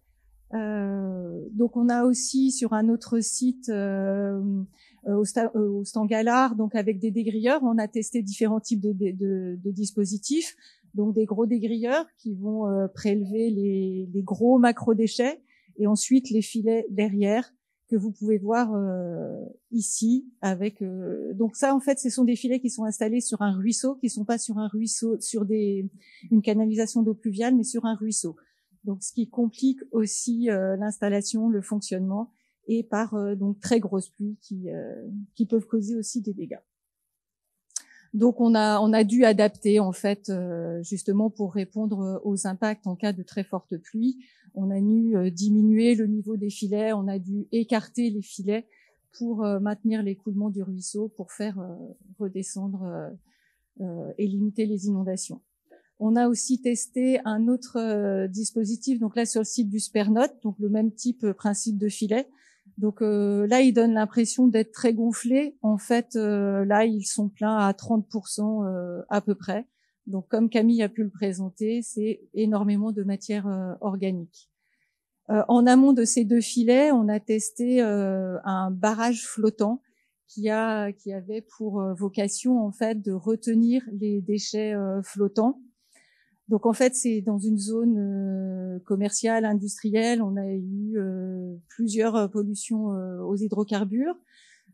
Euh, donc on a aussi sur un autre site euh, au, sta, au Stangalard, donc avec des dégrilleurs, on a testé différents types de, de, de, de dispositifs, donc des gros dégrilleurs qui vont euh, prélever les, les gros macro-déchets et ensuite les filets derrière que vous pouvez voir euh, ici avec euh, donc ça en fait ce sont des filets qui sont installés sur un ruisseau, qui sont pas sur un ruisseau sur des une canalisation d'eau pluviale mais sur un ruisseau. Donc, ce qui complique aussi euh, l'installation, le fonctionnement, et par euh, donc très grosses pluies qui euh, qui peuvent causer aussi des dégâts. Donc, on a on a dû adapter en fait euh, justement pour répondre aux impacts en cas de très forte pluie. On a dû euh, diminuer le niveau des filets, on a dû écarter les filets pour euh, maintenir l'écoulement du ruisseau, pour faire euh, redescendre euh, euh, et limiter les inondations. On a aussi testé un autre euh, dispositif, donc là sur le site du Spernote, donc le même type euh, principe de filet. Donc euh, là, il donne l'impression d'être très gonflé. En fait, euh, là, ils sont pleins à trente pour cent euh, à peu près. Donc comme Camille a pu le présenter, c'est énormément de matière euh, organique. Euh, en amont de ces deux filets, on a testé euh, un barrage flottant qui a qui avait pour euh, vocation en fait de retenir les déchets euh, flottants. Donc en fait, c'est dans une zone euh, commerciale, industrielle. On a eu euh, plusieurs pollutions euh, aux hydrocarbures.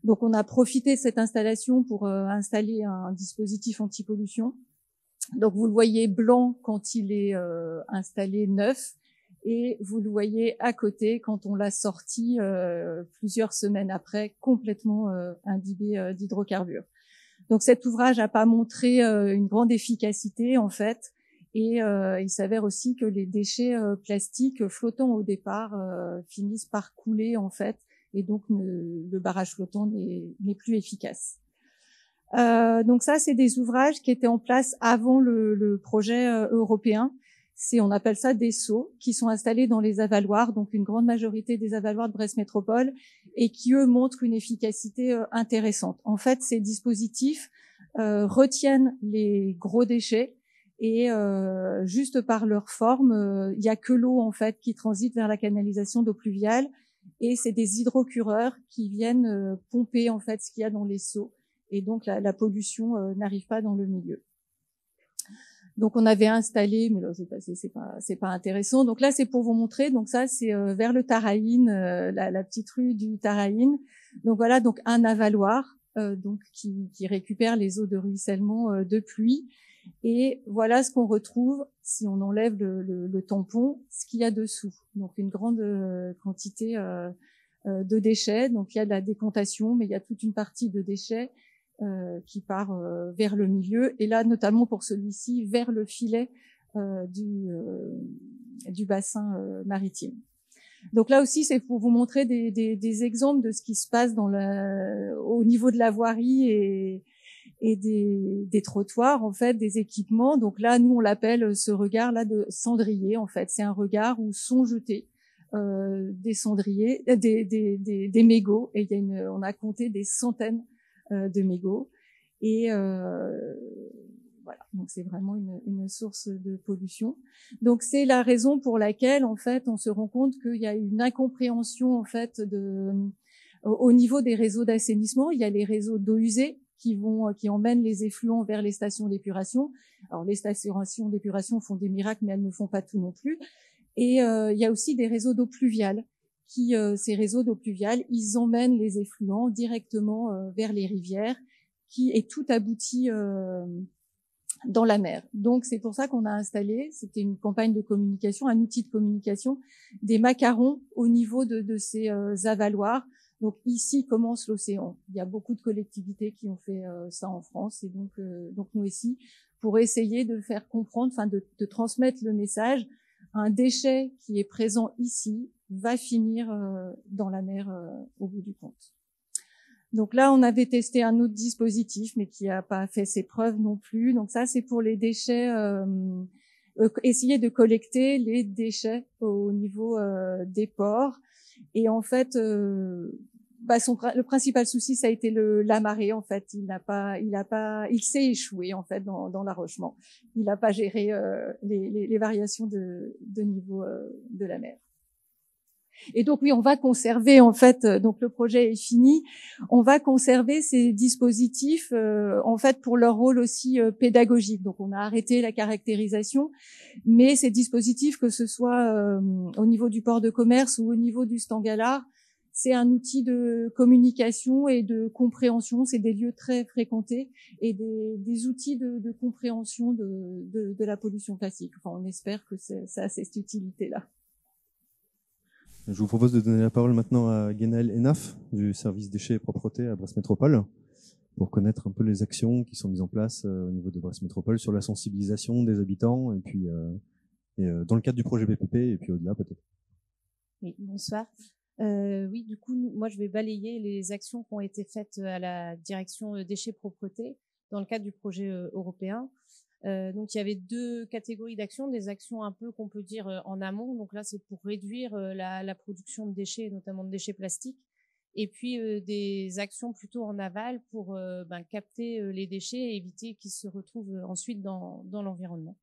Donc on a profité de cette installation pour euh, installer un dispositif anti-pollution. Donc vous le voyez blanc quand il est euh, installé neuf, et vous le voyez à côté quand on l'a sorti euh, plusieurs semaines après, complètement euh, imbibé euh, d'hydrocarbures. Donc cet ouvrage n'a pas montré euh, une grande efficacité en fait, et euh, il s'avère aussi que les déchets euh, plastiques flottants au départ euh, finissent par couler en fait, et donc ne, le barrage flottant n'est plus efficace. Euh, donc ça, c'est des ouvrages qui étaient en place avant le, le projet euh, européen. C'est, on appelle ça des seaux, qui sont installés dans les avaloirs, donc une grande majorité des avaloirs de Brest Métropole, et qui, eux, montrent une efficacité euh, intéressante. En fait, ces dispositifs euh, retiennent les gros déchets, et euh, juste par leur forme, il euh, n'y a que l'eau, en fait, qui transite vers la canalisation d'eau pluviale, et c'est des hydrocureurs qui viennent euh, pomper, en fait, ce qu'il y a dans les seaux, et donc la, la pollution euh, n'arrive pas dans le milieu. Donc on avait installé, mais là je vais passer, c'est pas c'est pas intéressant. Donc là c'est pour vous montrer. Donc ça c'est euh, vers le Taraïne, euh, la, la petite rue du Taraïne. Donc voilà, donc un avaloir euh, donc qui, qui récupère les eaux de ruissellement euh, de pluie. Et voilà ce qu'on retrouve si on enlève le, le, le tampon, ce qu'il y a dessous. Donc une grande euh, quantité euh, euh, de déchets. Donc il y a de la décantation, mais il y a toute une partie de déchets Euh, qui part euh, vers le milieu, et là notamment pour celui-ci vers le filet euh, du, euh, du bassin euh, maritime. Donc là aussi c'est pour vous montrer des, des, des exemples de ce qui se passe dans la, au niveau de la voirie et, et des, des trottoirs en fait, des équipements. Donc là nous on l'appelle ce regard là de cendrier en fait, c'est un regard où sont jetés euh, des cendriers, des, des, des, des mégots, et il y a une, on a compté des centaines de mégots, et euh, voilà, donc c'est vraiment une, une source de pollution. Donc c'est la raison pour laquelle en fait on se rend compte qu'il y a une incompréhension en fait de au niveau des réseaux d'assainissement. Il y a les réseaux d'eau usée qui vont qui emmènent les effluents vers les stations d'épuration. Alors les stations d'épuration font des miracles, mais elles ne font pas tout non plus. Et euh, il y a aussi des réseaux d'eau pluviale. Qui, euh, ces réseaux d'eau pluviale, ils emmènent les effluents directement euh, vers les rivières, qui et tout aboutit euh, dans la mer. Donc c'est pour ça qu'on a installé, c'était une campagne de communication, un outil de communication, des macarons au niveau de, de ces euh, avaloirs. Donc ici commence l'océan. Il y a beaucoup de collectivités qui ont fait euh, ça en France, et donc euh, donc nous ici pour essayer de faire comprendre, enfin de, de transmettre le message. Un déchet qui est présent ici va finir euh, dans la mer euh, au bout du compte. Donc là, on avait testé un autre dispositif, mais qui n'a pas fait ses preuves non plus. Donc ça, c'est pour les déchets, euh, euh, essayer de collecter les déchets au niveau euh, des ports. Et en fait, euh, bah son, le principal souci, ça a été le, la marée. En fait, il n'a pas, il a pas, il s'est échoué en fait dans, dans l'arrochement. Il n'a pas géré euh, les, les, les variations de, de niveau euh, de la mer. Et donc oui, on va conserver en fait. Donc le projet est fini. On va conserver ces dispositifs euh, en fait pour leur rôle aussi euh, pédagogique. Donc on a arrêté la caractérisation, mais ces dispositifs, que ce soit euh, au niveau du port de commerce ou au niveau du Stangalard, c'est un outil de communication et de compréhension. C'est des lieux très fréquentés et des, des outils de, de compréhension de, de, de la pollution plastique. Enfin, on espère que ça a cette utilité-là. Je vous propose de donner la parole maintenant à Guénaël Enaf du service déchets et propreté à Brest Métropole pour connaître un peu les actions qui sont mises en place au niveau de Brest Métropole sur la sensibilisation des habitants et puis euh, et, euh, dans le cadre du projet B P P et puis au-delà peut-être. Oui, bonsoir. Euh, oui, du coup, nous, moi je vais balayer les actions qui ont été faites à la direction déchets propreté dans le cadre du projet euh, européen. Euh, donc il y avait deux catégories d'actions, des actions un peu qu'on peut dire euh, en amont. Donc là c'est pour réduire euh, la, la production de déchets, notamment de déchets plastiques, et puis euh, des actions plutôt en aval pour euh, ben, capter euh, les déchets et éviter qu'ils se retrouvent euh, ensuite dans, dans l'environnement.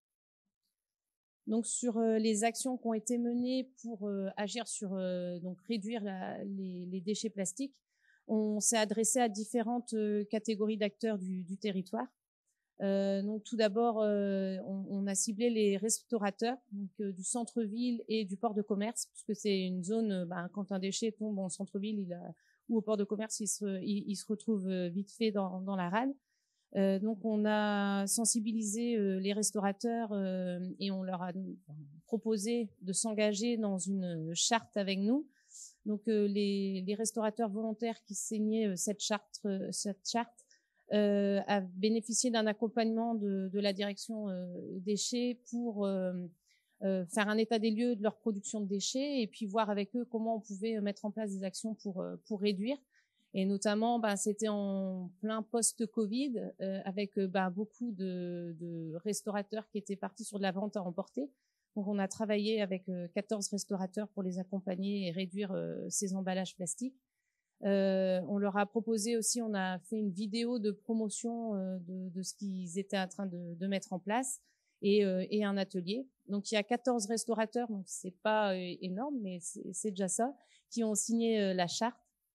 Donc sur euh, les actions qui ont été menées pour euh, agir sur euh, donc réduire la, les, les déchets plastiques, on s'est adressé à différentes euh, catégories d'acteurs du, du territoire. Euh, donc tout d'abord, euh, on, on a ciblé les restaurateurs donc, euh, du centre-ville et du port de commerce, puisque c'est une zone, euh, ben, quand un déchet tombe en centre-ville, il a, ou au port de commerce, ils se, ils, ils se retrouvent vite fait dans, dans la rade. Euh, donc, on a sensibilisé euh, les restaurateurs euh, et on leur a proposé de s'engager dans une charte avec nous. Donc, euh, les, les restaurateurs volontaires qui signaient euh, cette charte, euh, cette charte euh, a bénéficié d'un accompagnement de, de la direction euh, déchets pour euh, euh, faire un état des lieux de leur production de déchets et puis voir avec eux comment on pouvait mettre en place des actions pour, pour réduire. Et notamment, bah, c'était en plein post-Covid, euh, avec bah, beaucoup de, de restaurateurs qui étaient partis sur de la vente à emporter. Donc, on a travaillé avec euh, quatorze restaurateurs pour les accompagner et réduire euh, ces emballages plastiques. Euh, on leur a proposé aussi, on a fait une vidéo de promotion euh, de, de ce qu'ils étaient en train de, de mettre en place et, euh, et un atelier. Donc, il y a quatorze restaurateurs, donc c'est pas euh, énorme, mais c'est déjà ça, qui ont signé euh, la charte.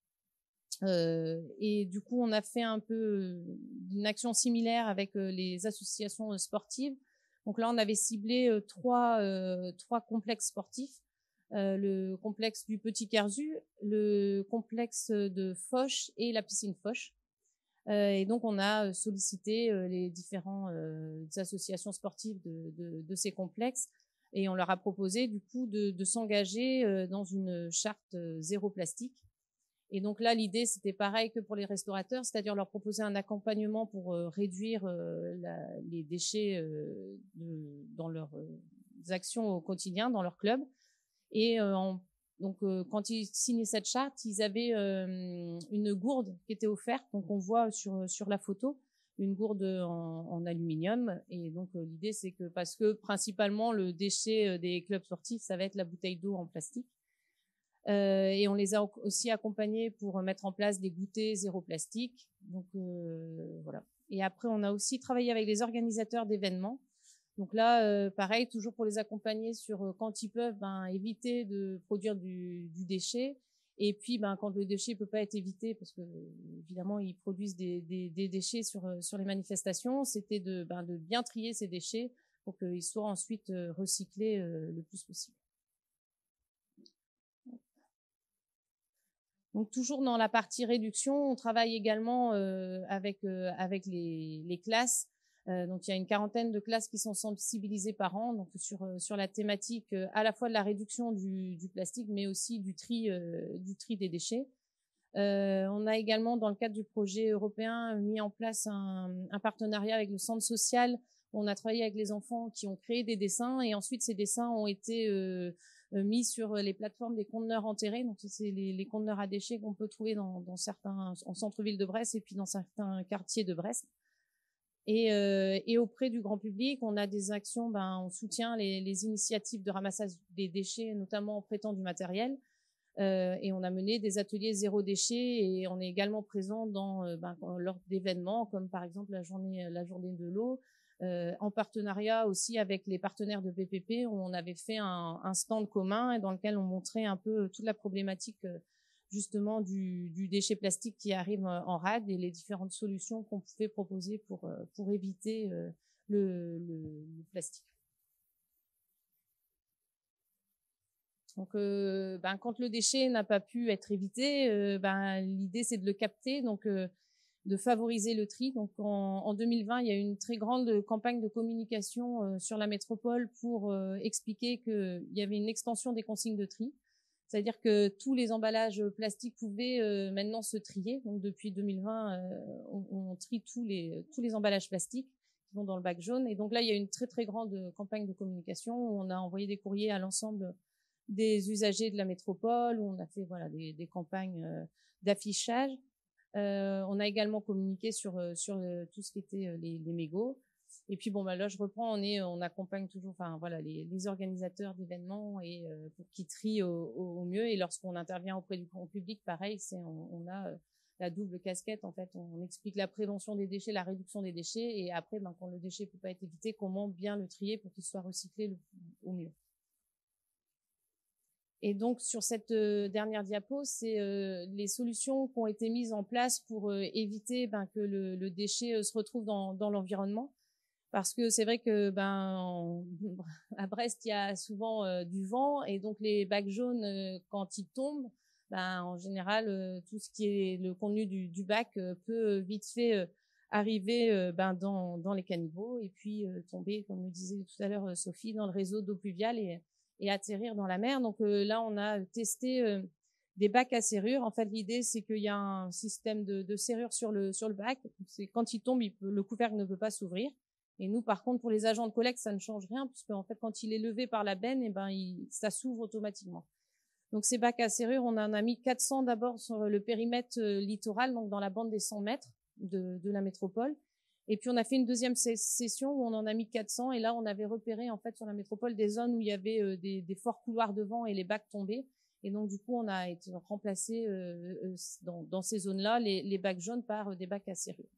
Euh, et du coup, on a fait un peu une action similaire avec euh, les associations euh, sportives. Donc là, on avait ciblé euh, trois, euh, trois complexes sportifs. Euh, le complexe du Petit Kerzu, le complexe de Foch et la piscine Foch. Euh, et donc, on a sollicité euh, les différentes euh, associations sportives de, de, de ces complexes et on leur a proposé du coup de, de s'engager euh, dans une charte euh, zéro plastique. Et donc là, l'idée, c'était pareil que pour les restaurateurs, c'est-à-dire leur proposer un accompagnement pour euh, réduire euh, la, les déchets euh, de, dans leurs euh, actions au quotidien, dans leur club. Et euh, en, donc, euh, quand ils signaient cette charte, ils avaient euh, une gourde qui était offerte. Donc, on voit sur sur la photo une gourde en, en aluminium. Et donc, euh, l'idée, c'est que parce que principalement le déchet des clubs sportifs, ça va être la bouteille d'eau en plastique. Euh, et on les a aussi accompagnés pour mettre en place des goûters zéro plastique. Donc euh, voilà. Et après, on a aussi travaillé avec les organisateurs d'événements. Donc là, euh, pareil, toujours pour les accompagner sur euh, quand ils peuvent ben, éviter de produire du, du déchet. Et puis, ben, quand le déchet ne peut pas être évité, parce que évidemment, ils produisent des, des, des déchets sur, sur les manifestations, c'était de, ben, de bien trier ces déchets pour qu'ils soient ensuite recyclés euh, le plus possible. Donc toujours dans la partie réduction, on travaille également euh, avec euh, avec les, les classes. Euh, donc il y a une quarantaine de classes qui sont sensibilisées par an, donc sur euh, sur la thématique euh, à la fois de la réduction du, du plastique, mais aussi du tri euh, du tri des déchets. Euh, on a également dans le cadre du projet européen mis en place un, un partenariat avec le centre social. On a travaillé avec les enfants qui ont créé des dessins et ensuite ces dessins ont été euh, mis sur les plateformes des conteneurs enterrés. Donc, c'est les, les conteneurs à déchets qu'on peut trouver dans, dans certains, en centre-ville de Brest et puis dans certains quartiers de Brest. Et, euh, et auprès du grand public, on a des actions, ben, on soutient les, les initiatives de ramassage des déchets, notamment en prêtant du matériel. Euh, et on a mené des ateliers zéro déchet et on est également présent dans, euh, ben, lors d'événements comme par exemple la journée, la journée de l'eau. Euh, en partenariat aussi avec les partenaires de P P P, où on avait fait un, un stand commun et dans lequel on montrait un peu toute la problématique justement du, du déchet plastique qui arrive en rade et les différentes solutions qu'on pouvait proposer pour, pour éviter le, le, le plastique. Donc, euh, ben, quand le déchet n'a pas pu être évité, euh, ben, l'idée c'est de le capter. Donc, euh, de favoriser le tri. Donc en, en deux mille vingt, il y a eu une très grande campagne de communication euh, sur la métropole pour euh, expliquer qu'il y avait une extension des consignes de tri. C'est-à-dire que tous les emballages plastiques pouvaient euh, maintenant se trier. Donc depuis deux mille vingt, euh, on, on trie tous les, tous les emballages plastiques qui vont dans le bac jaune. Et donc là, il y a eu une très très grande campagne de communication où on a envoyé des courriers à l'ensemble des usagers de la métropole, où on a fait voilà, des, des campagnes euh, d'affichage. Euh, on a également communiqué sur sur euh, tout ce qui était euh, les, les mégots. Et puis bon bah là je reprends, on est on accompagne toujours enfin voilà les, les organisateurs d'événements et euh, pour qu'ils trient au, au, au mieux. Et lorsqu'on intervient auprès du grand public, pareil, c'est on, on a euh, la double casquette en fait. On, on explique la prévention des déchets, la réduction des déchets, et après ben, quand le déchet peut pas être évité, comment bien le trier pour qu'il soit recyclé le, au mieux. Et donc, sur cette euh, dernière diapo, c'est euh, les solutions qui ont été mises en place pour euh, éviter ben, que le, le déchet euh, se retrouve dans, dans l'environnement. Parce que c'est vrai que ben, en, à Brest, il y a souvent euh, du vent et donc les bacs jaunes, euh, quand ils tombent, ben, en général, euh, tout ce qui est le contenu du, du bac euh, peut vite fait euh, arriver euh, ben, dans, dans les caniveaux et puis euh, tomber, comme le disait tout à l'heure Sophie, dans le réseau d'eau pluviale et, et atterrir dans la mer. Donc euh, là, on a testé euh, des bacs à serrure. En fait, l'idée, c'est qu'il y a un système de, de serrure sur le, sur le bac. C'est quand il tombe, il peut, le couvercle ne peut pas s'ouvrir. Et nous, par contre, pour les agents de collecte, ça ne change rien, puisque en fait, quand il est levé par la benne, et ben, il, ça s'ouvre automatiquement. Donc, ces bacs à serrure, on en a mis quatre cents d'abord sur le périmètre euh, littoral, donc dans la bande des cent mètres de, de la métropole. Et puis, on a fait une deuxième session où on en a mis quatre cents. Et là, on avait repéré, en fait, sur la métropole, des zones où il y avait euh, des, des forts couloirs de vent et les bacs tombaient. Et donc, du coup, on a été remplacé euh, euh, dans, dans ces zones-là, les, les bacs jaunes par euh, des bacs à serrure.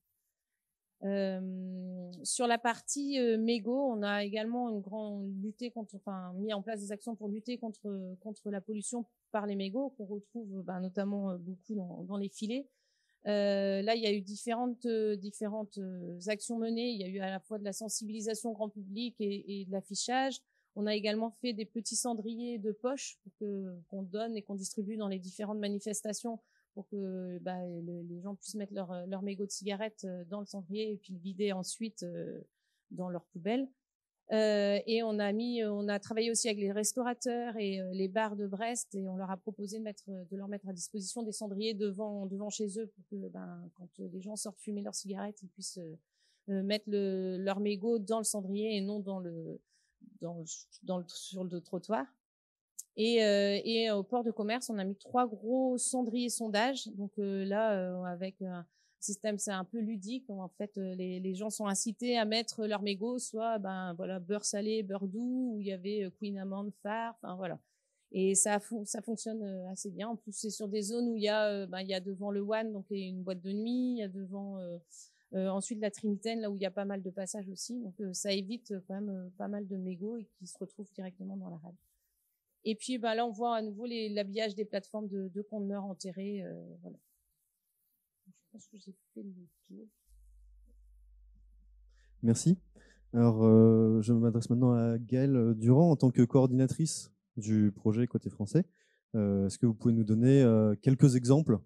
Euh, sur la partie euh, mégots, on a également une grande lutte contre, enfin, mis en place des actions pour lutter contre contre la pollution par les mégots qu'on retrouve ben, notamment euh, beaucoup dans, dans les filets. Euh, là, il y a eu différentes euh, différentes euh, actions menées. Il y a eu à la fois de la sensibilisation grand public et, et de l'affichage. On a également fait des petits cendriers de poche pour que qu'on donne et qu'on distribue dans les différentes manifestations, pour que bah, le, les gens puissent mettre leur, leur mégot de cigarette dans le cendrier et puis le vider ensuite euh, dans leur poubelle. Euh, et on a mis, on a travaillé aussi avec les restaurateurs et euh, les bars de Brest et on leur a proposé de, mettre, de leur mettre à disposition des cendriers devant, devant chez eux pour que ben, quand les gens sortent fumer leur cigarette, ils puissent euh, mettre le, leur mégot dans le cendrier et non dans le, dans, dans le, sur le trottoir. Et, euh, et au port de commerce, on a mis trois gros cendriers sondages. Donc euh, là, euh, avec un système, c'est un peu ludique. En fait, euh, les, les gens sont incités à mettre leur mégot, soit ben voilà beurre salé, beurre doux, où il y avait euh, Queen Amande, phare, enfin voilà. Et ça, ça fonctionne assez bien. En plus, c'est sur des zones où il y a, euh, ben il y a devant le One, donc il y a une boîte de nuit, il y a devant euh, euh, ensuite la Trinitaine, là où il y a pas mal de passages aussi. Donc euh, ça évite quand même euh, pas mal de mégots et qui se retrouvent directement dans la rade. Et puis, ben là, on voit à nouveau l'habillage des plateformes de, de conteneurs enterrés. Euh, voilà. Je pense que j'ai fait le tour. Merci. Alors, euh, je m'adresse maintenant à Gaëlle Durand en tant que coordinatrice du projet Côté Français. Euh, Est-ce que vous pouvez nous donner euh, quelques exemples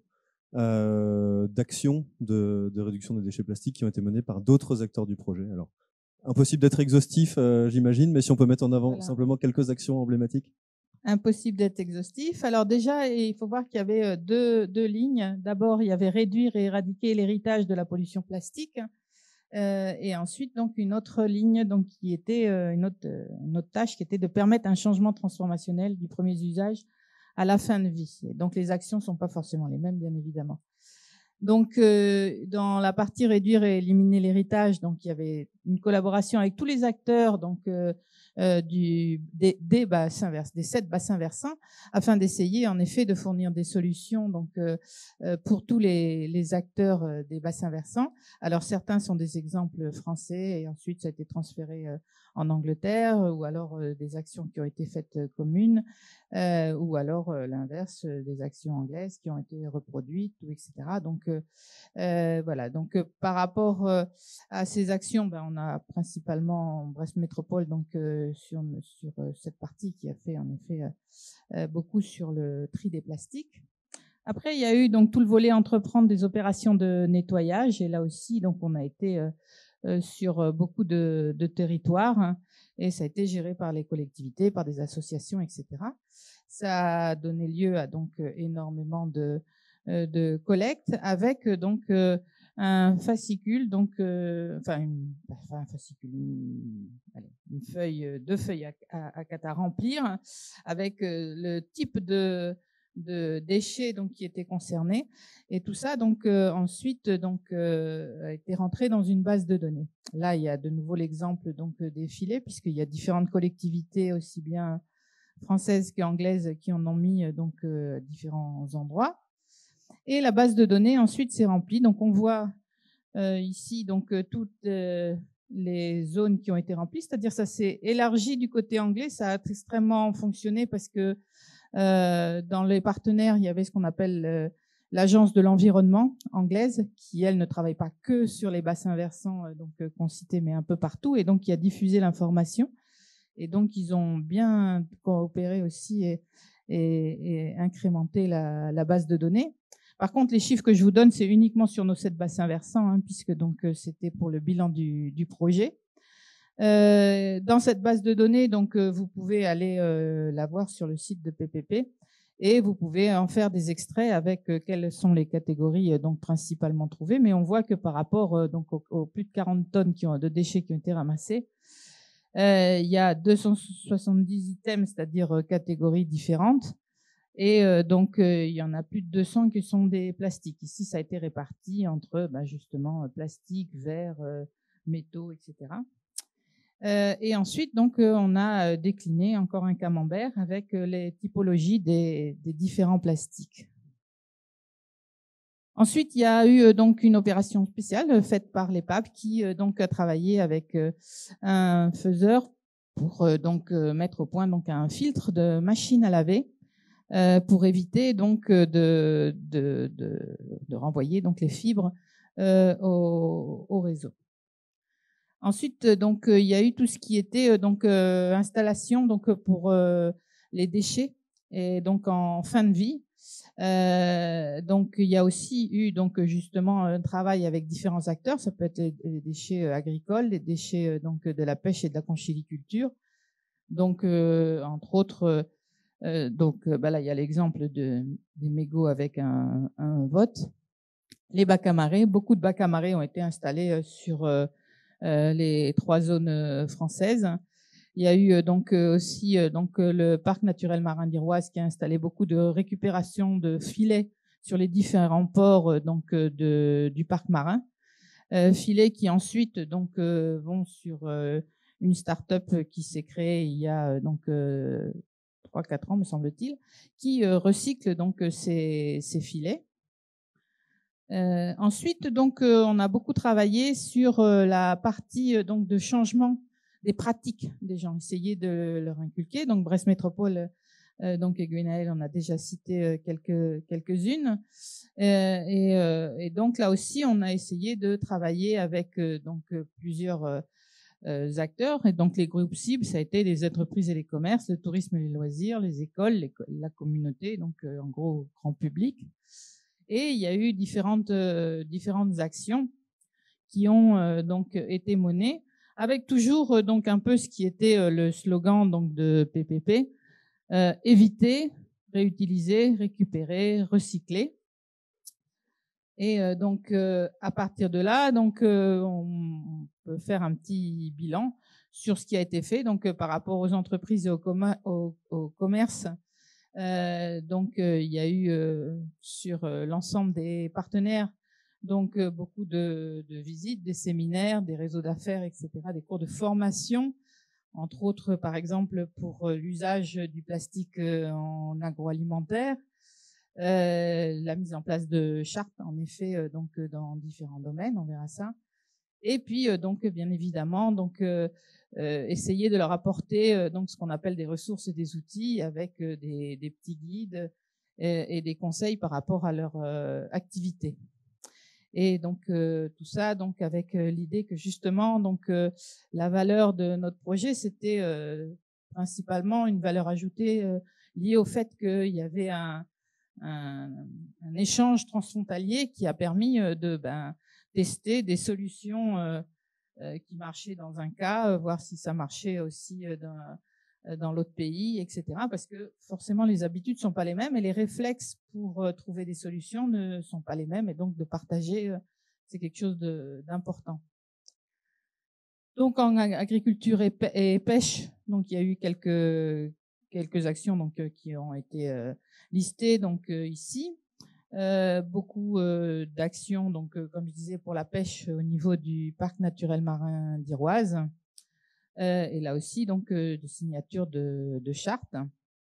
euh, d'actions de, de réduction des déchets plastiques qui ont été menées par d'autres acteurs du projet? Alors, impossible d'être exhaustif, euh, j'imagine, mais si on peut mettre en avant voilà. simplement quelques actions emblématiques. Impossible d'être exhaustif. Alors déjà, il faut voir qu'il y avait deux, deux lignes. D'abord, il y avait réduire et éradiquer l'héritage de la pollution plastique. Euh, et ensuite, donc, une autre ligne donc, qui était euh, une, autre, une autre tâche qui était de permettre un changement transformationnel du premier usage à la fin de vie. Et donc, les actions ne sont pas forcément les mêmes, bien évidemment. Donc, euh, dans la partie réduire et éliminer l'héritage, donc il y avait une collaboration avec tous les acteurs, donc euh, euh, du, des, des bassins versants, des sept bassins versants, afin d'essayer en effet de fournir des solutions donc euh, pour tous les, les acteurs euh, des bassins versants. Alors certains sont des exemples français et ensuite ça a été transféré euh, en Angleterre, ou alors euh, des actions qui ont été faites euh, communes, euh, ou alors euh, l'inverse, euh, des actions anglaises qui ont été reproduites, ou et cetera. Donc euh, euh, voilà. Donc euh, par rapport euh, à ces actions, ben on a principalement Brest Métropole donc euh, sur sur euh, cette partie qui a fait en effet euh, euh, beaucoup sur le tri des plastiques. Après, il y a eu donc tout le volet entreprendre des opérations de nettoyage, et là aussi donc on a été euh, euh, sur beaucoup de, de territoires, hein, et ça a été géré par les collectivités, par des associations, et cetera. Ça a donné lieu à donc énormément de de collecte avec donc euh, un fascicule, donc euh, enfin, une, enfin un fascicule, une, allez, une feuille, deux feuilles à, à, à quatre à remplir, avec euh, le type de de déchets donc qui étaient concernés, et tout ça donc euh, ensuite donc euh, a été rentré dans une base de données. Là, il y a de nouveau l'exemple donc des filets, puisqu'il y a différentes collectivités aussi bien françaises qu'anglaises qui en ont mis donc euh, différents endroits. Et la base de données ensuite s'est remplie. Donc on voit euh, ici donc euh, toutes euh, les zones qui ont été remplies, c'est-à-dire ça s'est élargi du côté anglais. Ça a extrêmement fonctionné parce que euh, dans les partenaires, il y avait ce qu'on appelle euh, l'agence de l'environnement anglaise, qui elle ne travaille pas que sur les bassins versants euh, donc euh, qu'on citait, mais un peu partout, et donc qui a diffusé l'information. Et donc ils ont bien coopéré aussi et, et, et incrémenter la, la base de données. Par contre, les chiffres que je vous donne, c'est uniquement sur nos sept bassins versants, hein, puisque donc c'était pour le bilan du, du projet. Euh, dans cette base de données, donc euh, vous pouvez aller euh, la voir sur le site de P P P et vous pouvez en faire des extraits avec euh, quelles sont les catégories euh, donc principalement trouvées. Mais on voit que par rapport euh, donc aux, aux plus de quarante tonnes qui ont, de déchets qui ont été ramassés, euh, il y a deux cent soixante-dix items, c'est-à-dire euh, catégories différentes. Et euh, donc, euh, il y en a plus de deux cents qui sont des plastiques. Ici, ça a été réparti entre bah, justement plastique, verre, euh, métaux, et cetera. Euh, et ensuite, donc, euh, on a décliné encore un camembert avec euh, les typologies des, des différents plastiques. Ensuite, il y a eu euh, donc une opération spéciale euh, faite par l'E P A B qui euh, donc a travaillé avec euh, un faiseur pour euh, donc euh, mettre au point donc un filtre de machine à laver. Euh, pour éviter donc de, de, de, de renvoyer donc les fibres euh, au, au réseau. Ensuite, donc il y a eu tout ce qui était donc euh, installation donc pour euh, les déchets et donc en fin de vie. Euh, donc il y a aussi eu donc justement un travail avec différents acteurs. Ça peut être les déchets agricoles, les déchets donc de la pêche et de la conchyliculture. Donc euh, entre autres. Euh, donc bah là, il y a l'exemple de, des mégots avec un, un vote. Les bacs à marée, beaucoup de bacs à marée ont été installés sur euh, les trois zones françaises. Il y a eu donc aussi donc le parc naturel marin d'Iroise qui a installé beaucoup de récupération de filets sur les différents ports donc de, du parc marin. Euh, filets qui ensuite donc euh, vont sur euh, une start-up qui s'est créée il y a donc euh, trois quatre ans, me semble-t-il, qui euh, recycle donc ces, ces filets. Euh, ensuite, donc, euh, on a beaucoup travaillé sur euh, la partie euh, donc de changement des pratiques des gens, essayer de leur inculquer. Donc, Brest Métropole, euh, donc et Gwenaël, on a déjà cité euh, quelques quelques-unes. Euh, et, euh, et donc là aussi, on a essayé de travailler avec euh, donc plusieurs euh, Euh, acteurs. Et donc, les groupes cibles, ça a été les entreprises et les commerces, le tourisme et les loisirs, les écoles, les, la communauté, donc euh, en gros, grand public. Et il y a eu différentes, euh, différentes actions qui ont euh, donc été menées, avec toujours euh, donc un peu ce qui était euh, le slogan donc de P P P, euh, éviter, réutiliser, récupérer, recycler. Et euh, donc, euh, à partir de là, donc, euh, on peut faire un petit bilan sur ce qui a été fait. Donc, euh, par rapport aux entreprises et au, com au, au commerce, euh, donc, euh, il y a eu euh, sur euh, l'ensemble des partenaires, donc, euh, beaucoup de, de visites, des séminaires, des réseaux d'affaires, et cetera, des cours de formation, entre autres, par exemple, pour euh, l'usage du plastique euh, en agroalimentaire. Euh, la mise en place de chartes, en effet, euh, donc euh, dans différents domaines, on verra ça. Et puis euh, donc bien évidemment, donc euh, euh, essayer de leur apporter euh, donc ce qu'on appelle des ressources et des outils avec euh, des, des petits guides et, et des conseils par rapport à leur euh, activité. Et donc euh, tout ça donc avec euh, l'idée que justement donc euh, la valeur de notre projet c'était euh, principalement une valeur ajoutée euh, liée au fait qu'il y avait un Un, un échange transfrontalier qui a permis de ben, tester des solutions euh, euh, qui marchaient dans un cas, euh, voir si ça marchait aussi dans, dans l'autre pays, et cetera. Parce que forcément, les habitudes sont pas les mêmes et les réflexes pour euh, trouver des solutions ne sont pas les mêmes. Et donc, de partager, euh, c'est quelque chose d'important. Donc, en agriculture et, et pêche, donc il y a eu quelques quelques actions donc euh, qui ont été euh, listées donc euh, ici. Euh, beaucoup euh, d'actions donc euh, comme je disais pour la pêche au niveau du parc naturel marin d'Iroise. Euh, et là aussi donc euh, de signature de, de chartes.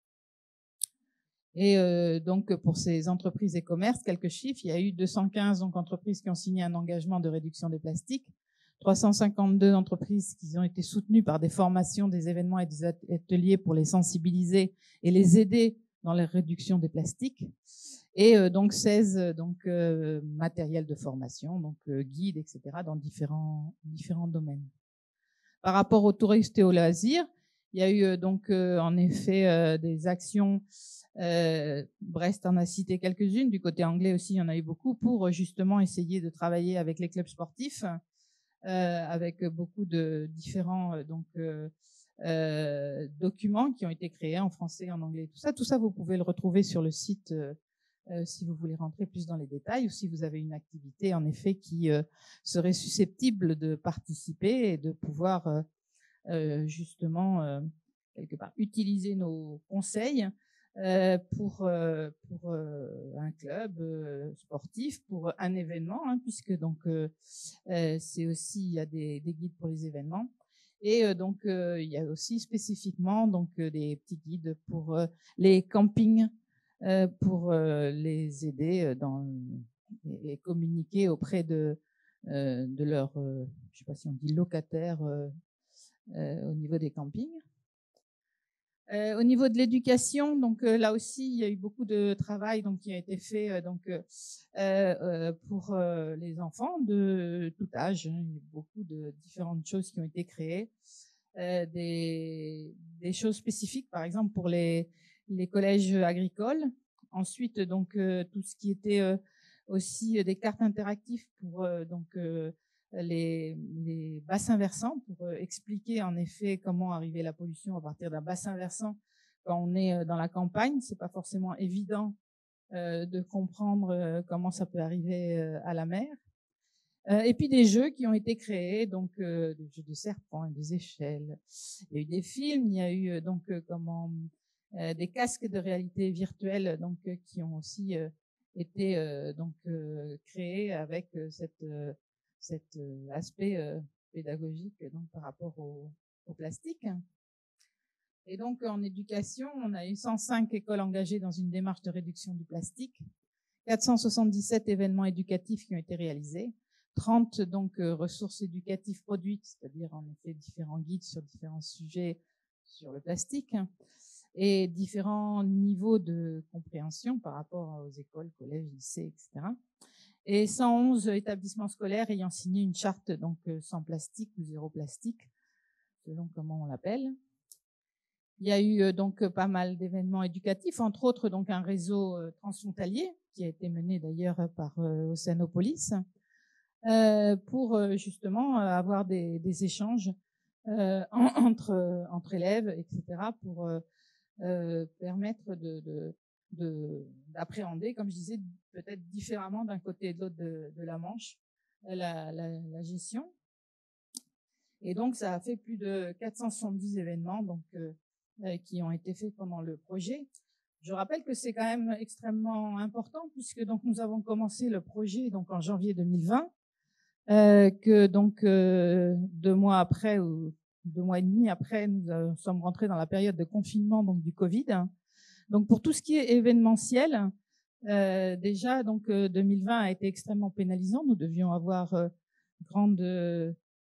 Et euh, donc pour ces entreprises et commerces, quelques chiffres, il y a eu deux cent quinze donc entreprises qui ont signé un engagement de réduction des plastiques, trois cent cinquante-deux entreprises qui ont été soutenues par des formations, des événements et des ateliers pour les sensibiliser et les aider dans la réduction des plastiques, et euh, donc seize donc euh, matériels de formation, donc euh, guides, et cetera, dans différents différents domaines. Par rapport aux touristes et aux loisirs, Il y a eu donc en effet des actions. Euh, Brest en a cité quelques-unes. Du côté anglais aussi, il y en a eu beaucoup pour justement essayer de travailler avec les clubs sportifs, euh, avec beaucoup de différents euh, donc euh, euh, documents qui ont été créés en français, en anglais, tout ça. Tout ça, vous pouvez le retrouver sur le site euh, euh, si vous voulez rentrer plus dans les détails, ou si vous avez une activité en effet qui euh, serait susceptible de participer et de pouvoir euh, euh, justement euh, quelque part utiliser nos conseils. Euh, pour euh, pour euh, un club euh, sportif, pour un événement, hein, puisque donc euh, euh, c'est aussi il y a des, des guides pour les événements, et euh, donc euh, il y a aussi spécifiquement donc euh, des petits guides pour euh, les campings, euh, pour euh, les aider dans et, et communiquer auprès de euh, de leurs euh, je sais pas si on dit locataires euh, euh, au niveau des campings. Euh, au niveau de l'éducation, donc euh, là aussi, il y a eu beaucoup de travail donc qui a été fait euh, donc euh, euh, pour euh, les enfants de tout âge. Hein. Il y a beaucoup de différentes choses qui ont été créées, euh, des, des choses spécifiques, par exemple pour les les collèges agricoles. Ensuite, donc euh, tout ce qui était euh, aussi des cartes interactives pour euh, donc euh, Les, les bassins versants pour euh, expliquer en effet comment arriver la pollution à partir d'un bassin versant quand on est euh, dans la campagne. C'est pas forcément évident euh, de comprendre euh, comment ça peut arriver euh, à la mer. Euh, et puis des jeux qui ont été créés, donc euh, des jeux de serpents et des échelles. Il y a eu des films, il y a eu euh, donc euh, comment euh, des casques de réalité virtuelle donc euh, qui ont aussi euh, été euh, donc euh, créés avec euh, cette euh, cet euh, aspect euh, pédagogique donc par rapport au, au plastique. Et donc en éducation, on a eu cent cinq écoles engagées dans une démarche de réduction du plastique, quatre cent soixante-dix-sept événements éducatifs qui ont été réalisés, trente donc euh, ressources éducatives produites, c'est-à-dire en effet différents guides sur différents sujets sur le plastique, et différents niveaux de compréhension par rapport aux écoles, collèges, lycées, et cetera. Et cent onze établissements scolaires ayant signé une charte donc sans plastique ou zéro plastique, selon comment on l'appelle. Il y a eu donc pas mal d'événements éducatifs, entre autres donc un réseau transfrontalier qui a été mené d'ailleurs par Océanopolis euh, pour justement avoir des, des échanges euh, entre entre élèves, et cetera, pour euh, permettre de, de de d'appréhender, comme je disais, peut-être différemment d'un côté et de l'autre de, de la Manche, la, la, la gestion. Et donc, ça a fait plus de quatre cent soixante-dix événements donc euh, qui ont été faits pendant le projet. Je rappelle que c'est quand même extrêmement important puisque donc nous avons commencé le projet donc en janvier deux mille vingt, euh, que donc euh, deux mois après ou deux mois et demi après, nous euh, sommes rentrés dans la période de confinement donc du Covid. Donc pour tout ce qui est événementiel, euh, déjà donc euh, deux mille vingt a été extrêmement pénalisant. Nous devions avoir euh, grande euh,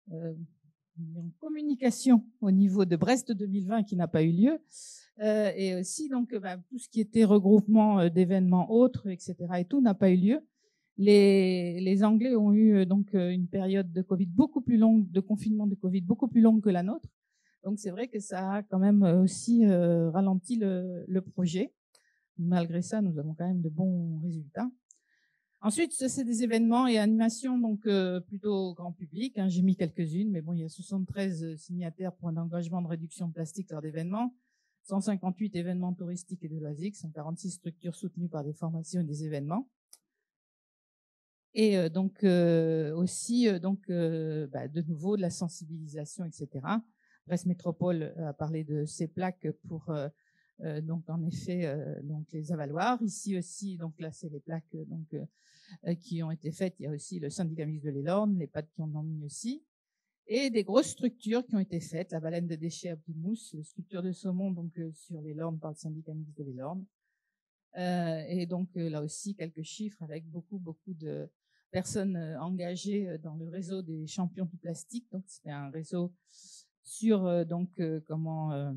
communication au niveau de Brest deux mille vingt qui n'a pas eu lieu, euh, et aussi donc bah, tout ce qui était regroupement euh, d'événements autres, et cetera. Et tout n'a pas eu lieu. Les, les Anglais ont eu euh, donc une période de Covid beaucoup plus longue, de confinement de Covid beaucoup plus longue que la nôtre. Donc c'est vrai que ça a quand même aussi euh, ralenti le, le projet. Malgré ça, nous avons quand même de bons résultats. Ensuite, c'est des événements et animations donc euh, plutôt grand public. Hein, j'ai mis quelques-unes, mais bon, il y a soixante-treize signataires pour un engagement de réduction de plastique lors d'événements, cent cinquante-huit événements touristiques et de loisirs, cent quarante-six structures soutenues par des formations et des événements. Et euh, donc euh, aussi euh, donc euh, bah, de nouveau de la sensibilisation, et cetera. Brest Métropole a parlé de ces plaques pour euh, euh, donc en effet euh, donc les avaloirs. Ici aussi donc là c'est les plaques donc euh, qui ont été faites. Il y a aussi le syndicat mixte de l'Elorn, les P A D qui en ont mis aussi, et des grosses structures qui ont été faites. La baleine de déchets à Plymouth, la sculpture de saumon donc euh, sur l'Elorn par le syndicat mixte de l'Elorn. Euh, et donc euh, là aussi quelques chiffres avec beaucoup beaucoup de personnes euh, engagées dans le réseau des champions du plastique. Donc c'était un réseau sur euh, donc euh, comment euh,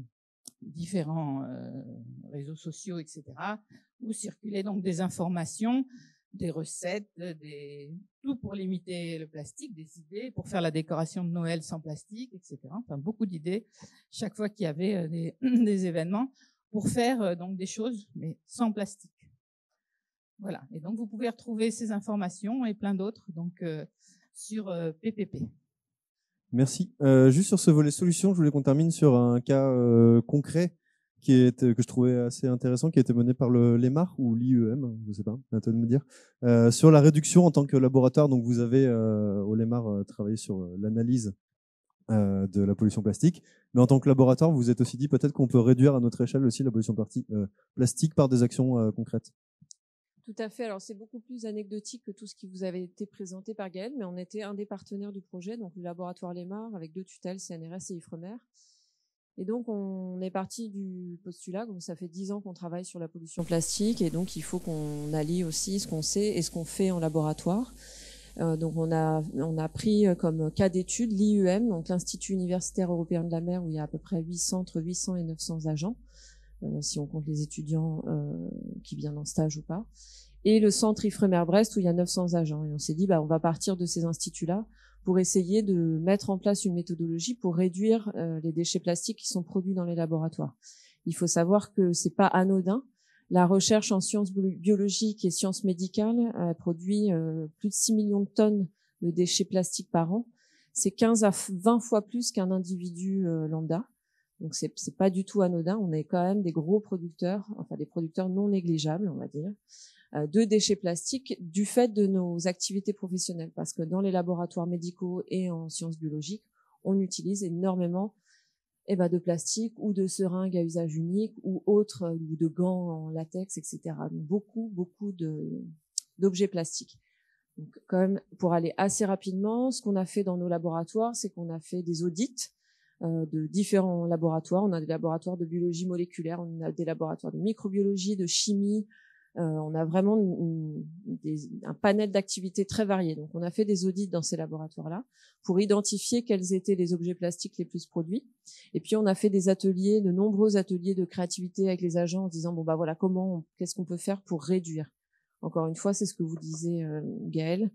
différents euh, réseaux sociaux, et cetera, où circulaient donc des informations des recettes, des, tout pour limiter le plastique, des idées pour faire la décoration de Noël sans plastique, et cetera. Enfin, beaucoup d'idées chaque fois qu'il y avait des, des événements pour faire donc des choses, mais sans plastique. Voilà. Et donc, vous pouvez retrouver ces informations et plein d'autres donc euh, sur euh, P P P. Merci. Euh, juste sur ce volet solution, je voulais qu'on termine sur un cas euh, concret qui est, que je trouvais assez intéressant, qui a été mené par le l'E M A R ou l'I E M, je ne sais pas, à toi de me dire, euh, sur la réduction en tant que laboratoire. Donc, vous avez euh, au L E M A R euh, travaillé sur euh, l'analyse euh, de la pollution plastique, mais en tant que laboratoire, vous vous êtes aussi dit peut-être qu'on peut réduire à notre échelle aussi la pollution euh, plastique par des actions euh, concrètes. Tout à fait. Alors, c'est beaucoup plus anecdotique que tout ce qui vous avait été présenté par Gaël, mais on était un des partenaires du projet, donc le laboratoire L E M A R, avec deux tutelles, C N R S et Ifremer. Et donc, on est parti du postulat, donc ça fait dix ans qu'on travaille sur la pollution plastique, et donc il faut qu'on allie aussi ce qu'on sait et ce qu'on fait en laboratoire. Euh, donc, on a, on a pris comme cas d'étude l'I U M, donc l'Institut universitaire européen de la mer, où il y a à peu près huit cents, entre huit cents et neuf cents agents, euh, si on compte les étudiants euh, qui viennent en stage ou pas. Et le centre Ifremer-Brest, où il y a neuf cents agents. Et on s'est dit, bah, on va partir de ces instituts-là pour essayer de mettre en place une méthodologie pour réduire euh, les déchets plastiques qui sont produits dans les laboratoires. Il faut savoir que c'est pas anodin. La recherche en sciences biologiques et sciences médicales euh, produit euh, plus de six millions de tonnes de déchets plastiques par an. C'est quinze à vingt fois plus qu'un individu euh, lambda. Donc c'est, c'est pas du tout anodin. On est quand même des gros producteurs, enfin des producteurs non négligeables, on va dire, de déchets plastiques du fait de nos activités professionnelles, parce que dans les laboratoires médicaux et en sciences biologiques, on utilise énormément eh ben, de plastique ou de seringues à usage unique ou autres, ou de gants en latex, et cetera. Donc beaucoup, beaucoup de, d'objets plastiques. Donc quand même, pour aller assez rapidement, ce qu'on a fait dans nos laboratoires, c'est qu'on a fait des audits euh, de différents laboratoires. On a des laboratoires de biologie moléculaire, on a des laboratoires de microbiologie, de chimie. Euh, on a vraiment une, des, un panel d'activités très variées. Donc, on a fait des audits dans ces laboratoires-là pour identifier quels étaient les objets plastiques les plus produits. Et puis, on a fait des ateliers, de nombreux ateliers de créativité avec les agents en disant, bon, bah voilà, comment, on, qu'est-ce qu'on peut faire pour réduire? Encore une fois, c'est ce que vous disiez, euh, Gaël.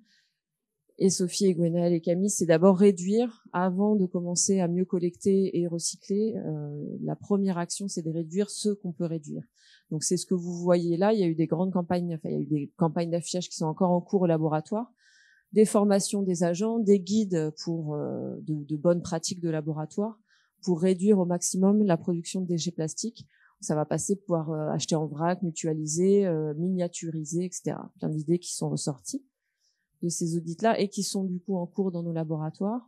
Et Sophie et Gwenaëlle et Camille, c'est d'abord réduire avant de commencer à mieux collecter et recycler. Euh, la première action, c'est de réduire ce qu'on peut réduire. Donc c'est ce que vous voyez là. Il y a eu des grandes campagnes, enfin il y a eu des campagnes d'affichage qui sont encore en cours au laboratoire, des formations des agents, des guides pour euh, de, de bonnes pratiques de laboratoire pour réduire au maximum la production de déchets plastiques. Ça va passer pour pouvoir euh, acheter en vrac, mutualiser, euh, miniaturiser, et cetera. Plein d'idées qui sont ressorties de ces audits-là et qui sont du coup en cours dans nos laboratoires.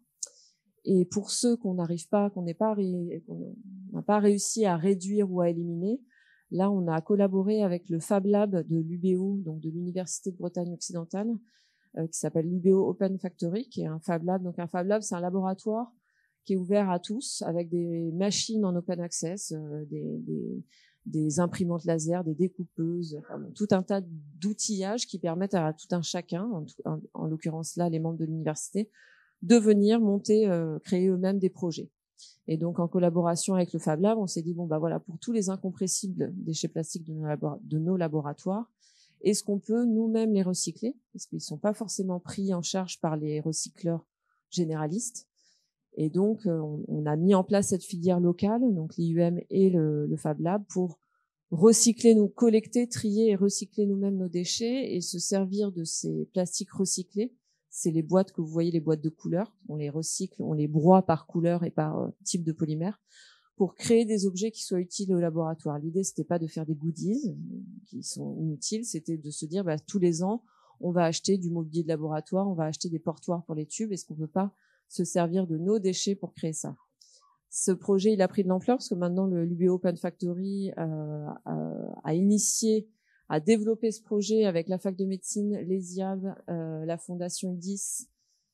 Et pour ceux qu'on n'arrive pas, qu'on n'est pas, ré... qu'on n'a pas réussi à réduire ou à éliminer, là on a collaboré avec le Fab Lab de l'U B O, donc de l'Université de Bretagne occidentale, euh, qui s'appelle l'U B O Open Factory, qui est un Fab Lab. Donc un Fab Lab, c'est un laboratoire qui est ouvert à tous, avec des machines en open access, euh, des, des des imprimantes laser, des découpeuses, enfin, tout un tas d'outillages qui permettent à tout un chacun, en, en, en l'occurrence là les membres de l'université, de venir monter, euh, créer eux-mêmes des projets. Et donc en collaboration avec le Fab Lab, on s'est dit bon bah voilà, pour tous les incompressibles déchets plastiques de nos, labora- de nos laboratoires, est-ce qu'on peut nous-mêmes les recycler, parce qu'ils sont pas forcément pris en charge par les recycleurs généralistes. Et donc, on, on a mis en place cette filière locale, donc l'I U M et le, le Fab Lab, pour recycler, nous collecter, trier et recycler nous-mêmes nos déchets et se servir de ces plastiques recyclés. C'est les boîtes que vous voyez, les boîtes de couleurs. On les recycle, on les broie par couleur et par euh, type de polymère pour créer des objets qui soient utiles au laboratoire. L'idée, c'était pas de faire des goodies qui sont inutiles, c'était de se dire, bah, tous les ans, on va acheter du mobilier de laboratoire, on va acheter des portoirs pour les tubes. Est-ce qu'on peut pas se servir de nos déchets pour créer ça? Ce projet, il a pris de l'ampleur parce que maintenant, le l'U B O Open Factory euh, a, a initié, a développé ce projet avec la fac de médecine, l'E S I A B, euh, la fondation I D I S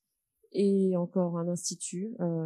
et encore un institut. Euh,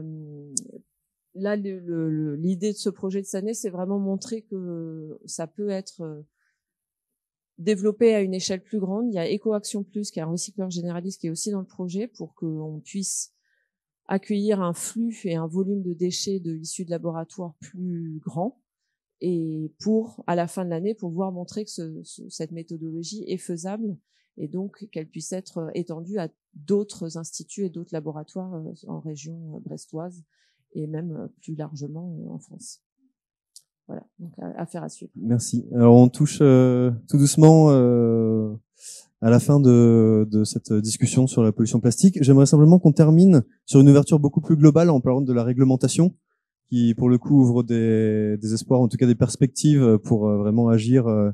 là, le, le, l'idée de ce projet de cette année, c'est vraiment montrer que ça peut être développé à une échelle plus grande. Il y a EcoAction Plus, qui est un recycleur généraliste, qui est aussi dans le projet pour qu'on puisse accueillir un flux et un volume de déchets de issus de laboratoires plus grand, et pour, à la fin de l'année, pouvoir montrer que ce, ce, cette méthodologie est faisable et donc qu'elle puisse être étendue à d'autres instituts et d'autres laboratoires en région brestoise et même plus largement en France. Voilà, donc affaire à suivre. Merci. Alors on touche euh, tout doucement euh, à la fin de, de cette discussion sur la pollution plastique. J'aimerais simplement qu'on termine sur une ouverture beaucoup plus globale en parlant de la réglementation, qui pour le coup ouvre des, des espoirs, en tout cas des perspectives pour euh, vraiment agir euh,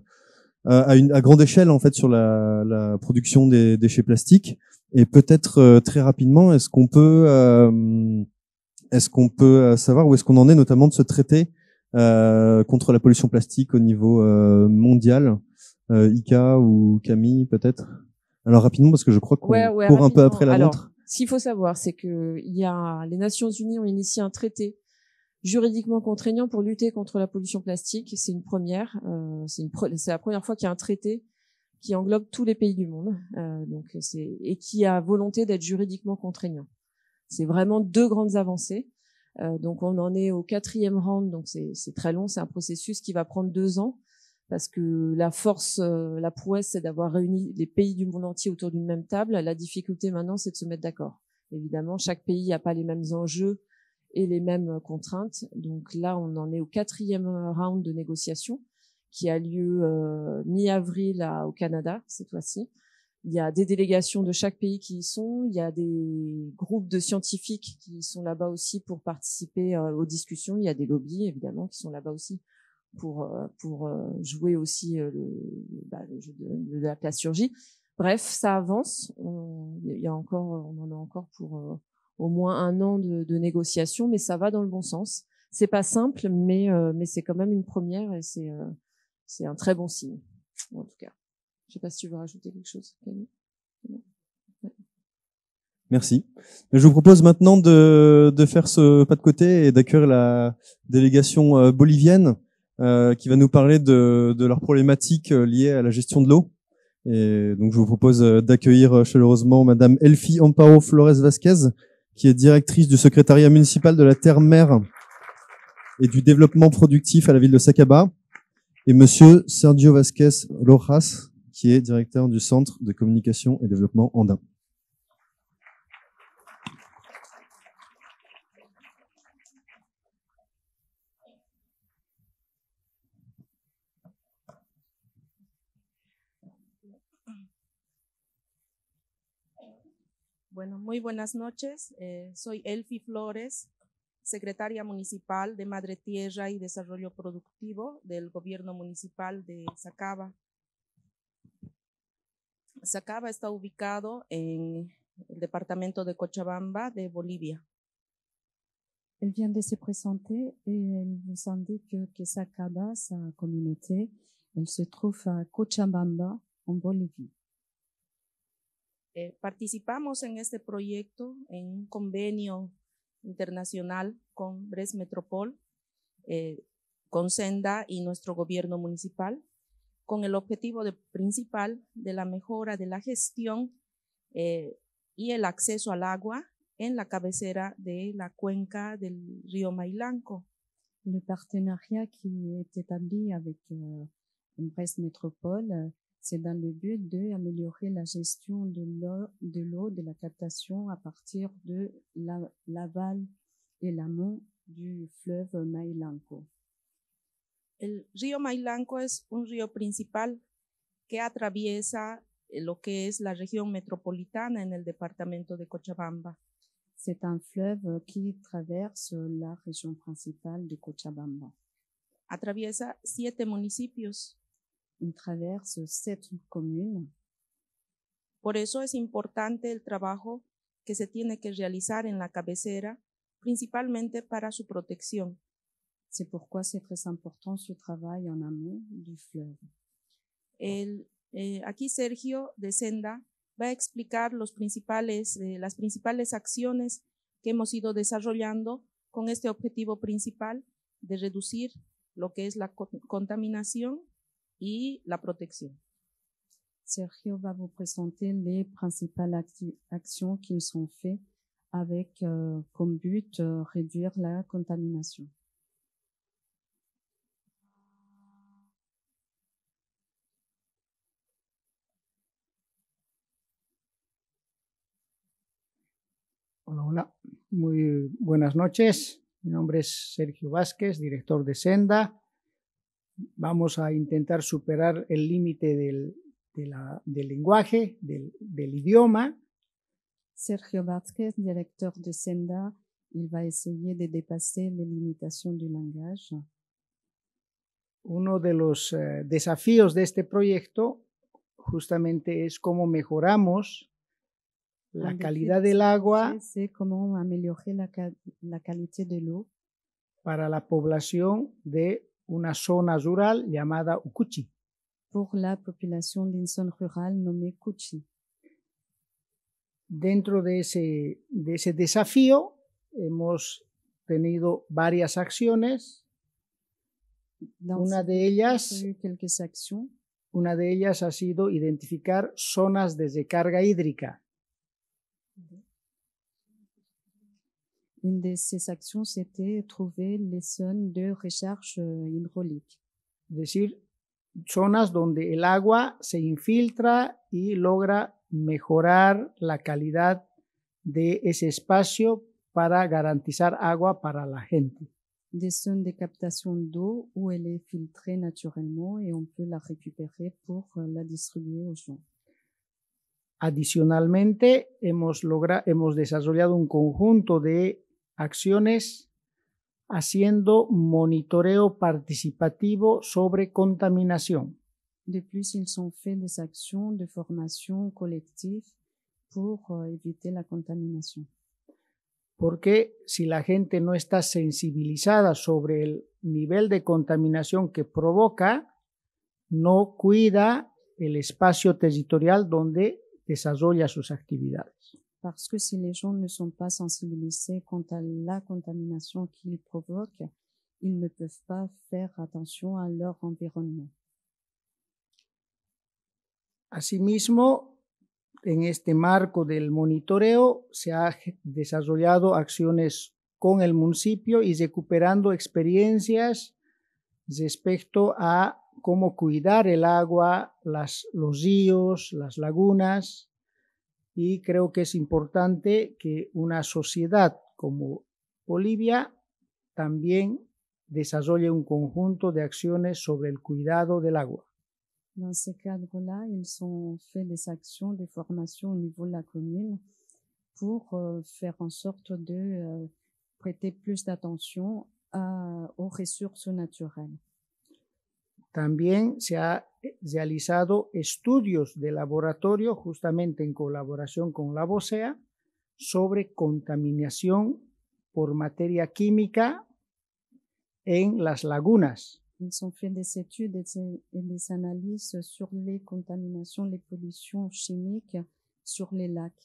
à, une, à grande échelle en fait sur la, la production des déchets plastiques. Et peut-être euh, très rapidement, est-ce qu'on peut, euh, est-ce qu'on peut savoir où est-ce qu'on en est, notamment de ce traité Euh, contre la pollution plastique au niveau euh, mondial, euh, I C A ou Camille peut-être. Alors rapidement parce que je crois qu'on ouais, ouais, court un peu après la Alors, montre. Ce qu'il faut savoir, c'est que il y a les Nations Unies ont initié un traité juridiquement contraignant pour lutter contre la pollution plastique. C'est une première. Euh, c'est une pre- c'est la première fois qu'il y a un traité qui englobe tous les pays du monde, euh, donc c'est et qui a volonté d'être juridiquement contraignant. C'est vraiment deux grandes avancées. Euh, donc on en est au quatrième round, donc c'est, c'est très long, c'est un processus qui va prendre deux ans parce que la force, euh, la prouesse, c'est d'avoir réuni les pays du monde entier autour d'une même table. La difficulté maintenant, c'est de se mettre d'accord. Évidemment, chaque pays n'a pas les mêmes enjeux et les mêmes contraintes. Donc là, on en est au quatrième round de négociation qui a lieu euh, mi-avril à, au Canada cette fois-ci. Il y a des délégations de chaque pays qui y sont. Il y a des groupes de scientifiques qui sont là-bas aussi pour participer euh, aux discussions. Il y a des lobbies, évidemment, qui sont là-bas aussi pour euh, pour euh, jouer aussi euh, le, bah, le jeu de, de la plasturgie. Bref, ça avance. On, il y a encore, on en a encore pour euh, au moins un an de, de négociations, mais ça va dans le bon sens. C'est pas simple, mais euh, mais c'est quand même une première et c'est euh, c'est un très bon signe, en tout cas. Je sais pas si tu veux rajouter quelque chose, Camille. Merci. Je vous propose maintenant de, de faire ce pas de côté et d'accueillir la délégation euh, bolivienne euh, qui va nous parler de, de leurs problématiques liées à la gestion de l'eau. Et donc je vous propose d'accueillir chaleureusement Madame Elfi Amparo Flores Vasquez, qui est directrice du secrétariat municipal de la Terre-Mer et du développement productif à la ville de Sacaba, et Monsieur Sergio Vasquez Rojas, qui est directeur du Centre de communication et développement andin. Bueno, muy buenas noches. Eh, soy Elfi Flores, secretaria municipal de Madre Tierra y Desarrollo Productivo del Gobierno Municipal de Sacaba. Sacaba está ubicado en el departamento de Cochabamba de Bolivia. Elle vient de se présenter et elle vous indique que Sacaba, sa communauté, elle se trouve à Cochabamba, en Bolivie. Eh, participamos en este proyecto en un convenio internacional con Brest Metropol, eh, con Senda y nuestro gobierno municipal, con el objetivo de, principal de la mejora de la gestión eh, y el acceso al agua en la cabecera de la cuenca del río Mailanco. Le partenariat qui est établi avec euh, Brest Métropole, c'est dans le but d'améliorer la gestion de l'eau, de l'eau, de la captation à partir de la, l'aval et l'amont du fleuve Mailanco. El río Mailanco es un río principal que atraviesa lo que es la región metropolitana en el departamento de Cochabamba. C'est un fleuve qui traverse la région principale de Cochabamba. Atraviesa siete municipios. Il traverse sept communes. Por eso es importante el trabajo que se tiene que realizar en la cabecera, principalmente para su protección. C'est pourquoi c'est très important ce travail en amont du fleuve. El, eh, aquí Sergio de Senda va a explicar los principales, eh, las principales acciones que hemos ido desarrollando con este objetivo principal de reducir lo que es la co- contaminación y la protección. Sergio va vous présenter les principales acti- actions qu'ils sont faites avec euh, comme but euh, réduire la contamination. Hola, hola. Muy buenas noches. Mi nombre es Sergio Vázquez, director de Senda. Vamos a intentar superar el límite del, de la, del lenguaje, del, del idioma. Sergio Vázquez, directeur de Senda, il va essayer de dépasser les limitations du langage. Uno de los eh, desafíos de este proyecto justamente es cómo mejoramos la calidad del agua c'est comment améliorer la, la qualité de l'eau para la población de una zona rural llamada Ucuchi. Pour la population d'une zone rurale nommée Cuchi. Dentro de ese, de ese desafío hemos tenido varias acciones. Dans una de ellas, quelques actions. Una de ellas ha sido identificar zonas de recarga hídrica. Une de ces actions, c'était trouver les zones de recharge hydraulique. Es decir, zonas donde el agua se infiltra y logra mejorar la calidad de ese espacio para garantizar agua para la gente. Des zones de captation d'eau où elle est filtrée naturellement et on peut la récupérer pour la distribuer aux gens. Adicionalmente, hemos, logra- hemos desarrollado un conjunto de acciones haciendo monitoreo participativo sobre contaminación. De plus, ils ont fait des actions de formation collective pour éviter la contamination. Porque si la gente no está sensibilizada sobre el nivel de contaminación que provoca, no cuida el espacio territorial donde desarrolla sus actividades. Parce que si les gens ne sont pas sensibilisés quant à la contamination qu'ils provoquent, ils ne peuvent pas faire attention à leur environnement. Asimismo, en este marco del monitoreo se ha desarrollado acciones con el municipio y recuperando experiencias respecto a cómo cuidar el agua, las, los ríos, las lagunas, y creo que es importante que una sociedad como Bolivia también desarrolle un conjunto de acciones sobre el cuidado del agua. Dans ces cadres-là, ils ont fait des actions de formation au niveau de la commune pour euh, faire en sorte de euh, prêter plus d'attention aux ressources naturelles. También se ha realizado estudios de laboratorio, justamente en colaboración con la VOCEA, sobre contaminación por materia química en las lagunas. Ils ont fait des études et des analyses sur les contaminations, les pollutions chimiques sur les lacs.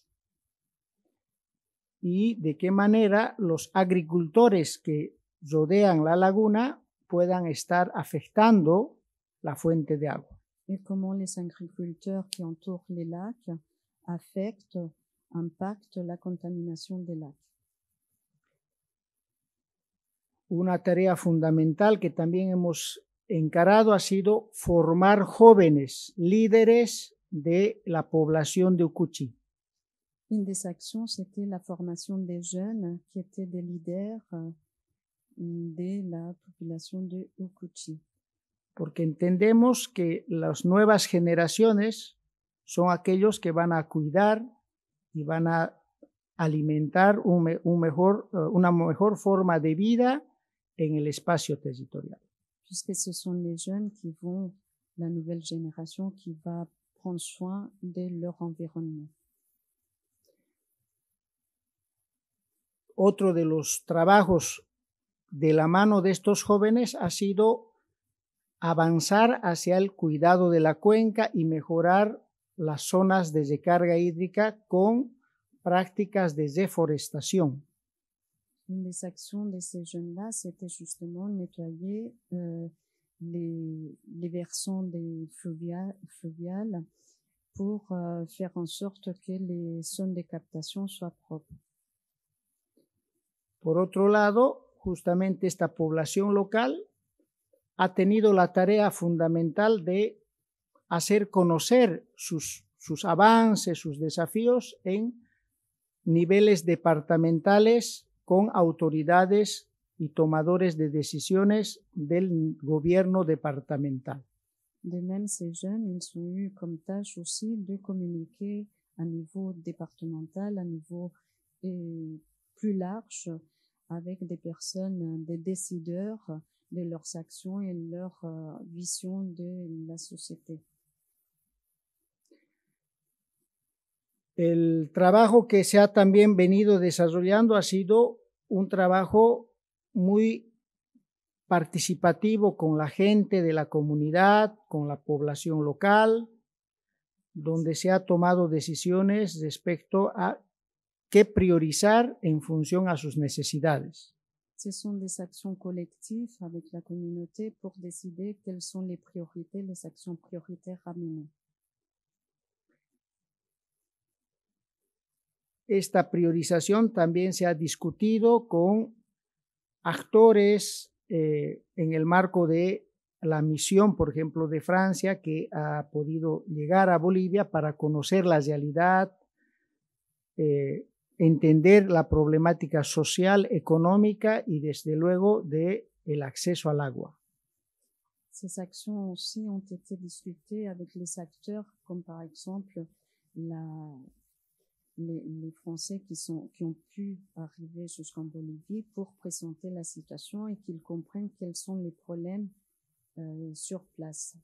Y de qué manera los agricultores que rodean la laguna puedan estar afectando la fuente de agua. Et comment les agriculteurs qui entourent les lacs affectent, impactent la contamination des lacs. Una tarea fundamental que también hemos encarado ha sido formar jóvenes líderes de la población de Ucuchi. Une des actions, c'était la formation des jeunes qui étaient des leaders de la population de Ucuchi. Porque entendemos que las nuevas generaciones son aquellos que van a cuidar y van a alimentar un, me, un mejor, una mejor forma de vida en el espacio territorial. Puisque ce sont les jeunes qui vont, la nouvelle génération qui va prendre soin de leur environnement. Otro de los trabajos de la mano de estos jóvenes ha sido avanzar hacia el cuidado de la cuenca y mejorar las zonas de recarga hídrica con prácticas de deforestación. Une des actions de ces jeunes-là, c'était justement nettoyer euh, les, les versants des fluviales, fluviales pour euh, faire en sorte que les zones de captation soient propres. Por otro lado, justamente esta población local ha tenido la tarea fundamental de hacer conocer sus, sus avances, sus desafíos en niveles departamentales con autoridades y tomadores de decisiones del gobierno departamental. De même, ces jeunes, ils ont eu comme tâche aussi de communiquer à niveau départemental, à niveau euh, plus large, avec des personnes, des décideurs de leurs actions et leur euh, vision de la société. El trabajo que se ha también venido desarrollando ha sido un trabajo muy participativo con la gente de la comunidad, con la población local, donde se ha tomado decisiones respecto a qué priorizar en función a sus necesidades. Ce sont des actions collectives avec la communauté pour décider quelles sont les priorités, les actions prioritaires à mener. Esta priorización también se ha discutido con actores eh, en el marco de la misión, por ejemplo, de Francia, que ha podido llegar a Bolivia para conocer la realidad, eh, entender la problemática social, económica y desde luego de el acceso al agua. Ces actions aussi ont été discutées avec les acteurs, comme par exemple la, les, les Français qui, sont, qui ont pu arriver jusqu'en Bolivie pour présenter la situation et qu'ils comprennent quels sont les problèmes euh, sur place.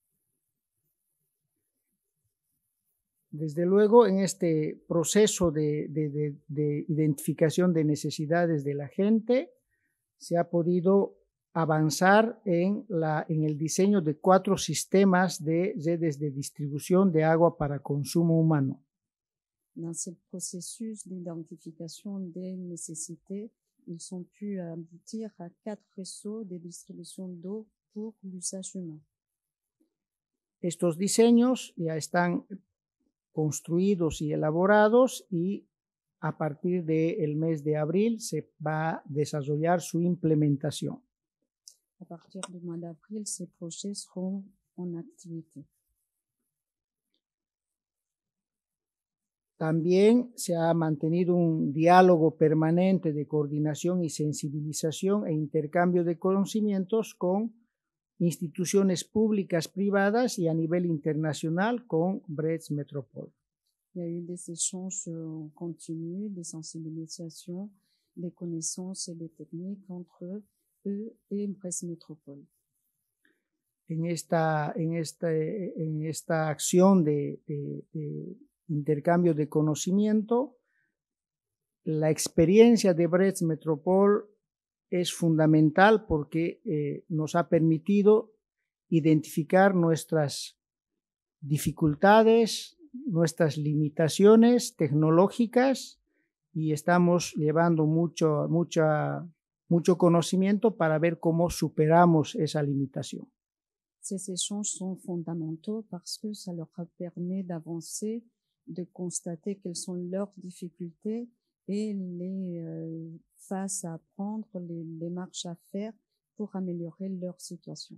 Desde luego, en este proceso de, de, de, de identificación de necesidades de la gente, se ha podido avanzar en, la, en el diseño de cuatro sistemas de redes de distribución de agua para consumo humano. Dans ce processus d'identification des nécessités, ils ont pu aboutir à quatre réseaux de distribution d'eau pour l'usage humain. Estos diseños ya están construidos y elaborados y a partir del mes de abril se va a desarrollar su implementación. A partir du mois d'avril, ces projets seront en activité. También se ha mantenido un diálogo permanente de coordinación y sensibilización e intercambio de conocimientos con instituciones públicas, privadas y a nivel internacional con Brest Métropole. Il y a eu des échanges continus, des sensibilisations, des connaissances et des techniques entre eux et Brest Métropole. En esta, en esta, en esta acción de, de, de intercambio de conocimiento, la experiencia de Brest Métropole es fundamental porque eh, nos ha permitido identificar nuestras dificultades, nuestras limitaciones tecnológicas y estamos llevando mucho, mucha, mucho conocimiento para ver cómo superamos esa limitación. Ces échanges sont fondamentaux parce que ça leur permet d'avancer, de constater quelles sont leurs difficultés et les euh, phases à prendre, les, les marches à faire pour améliorer leur situation.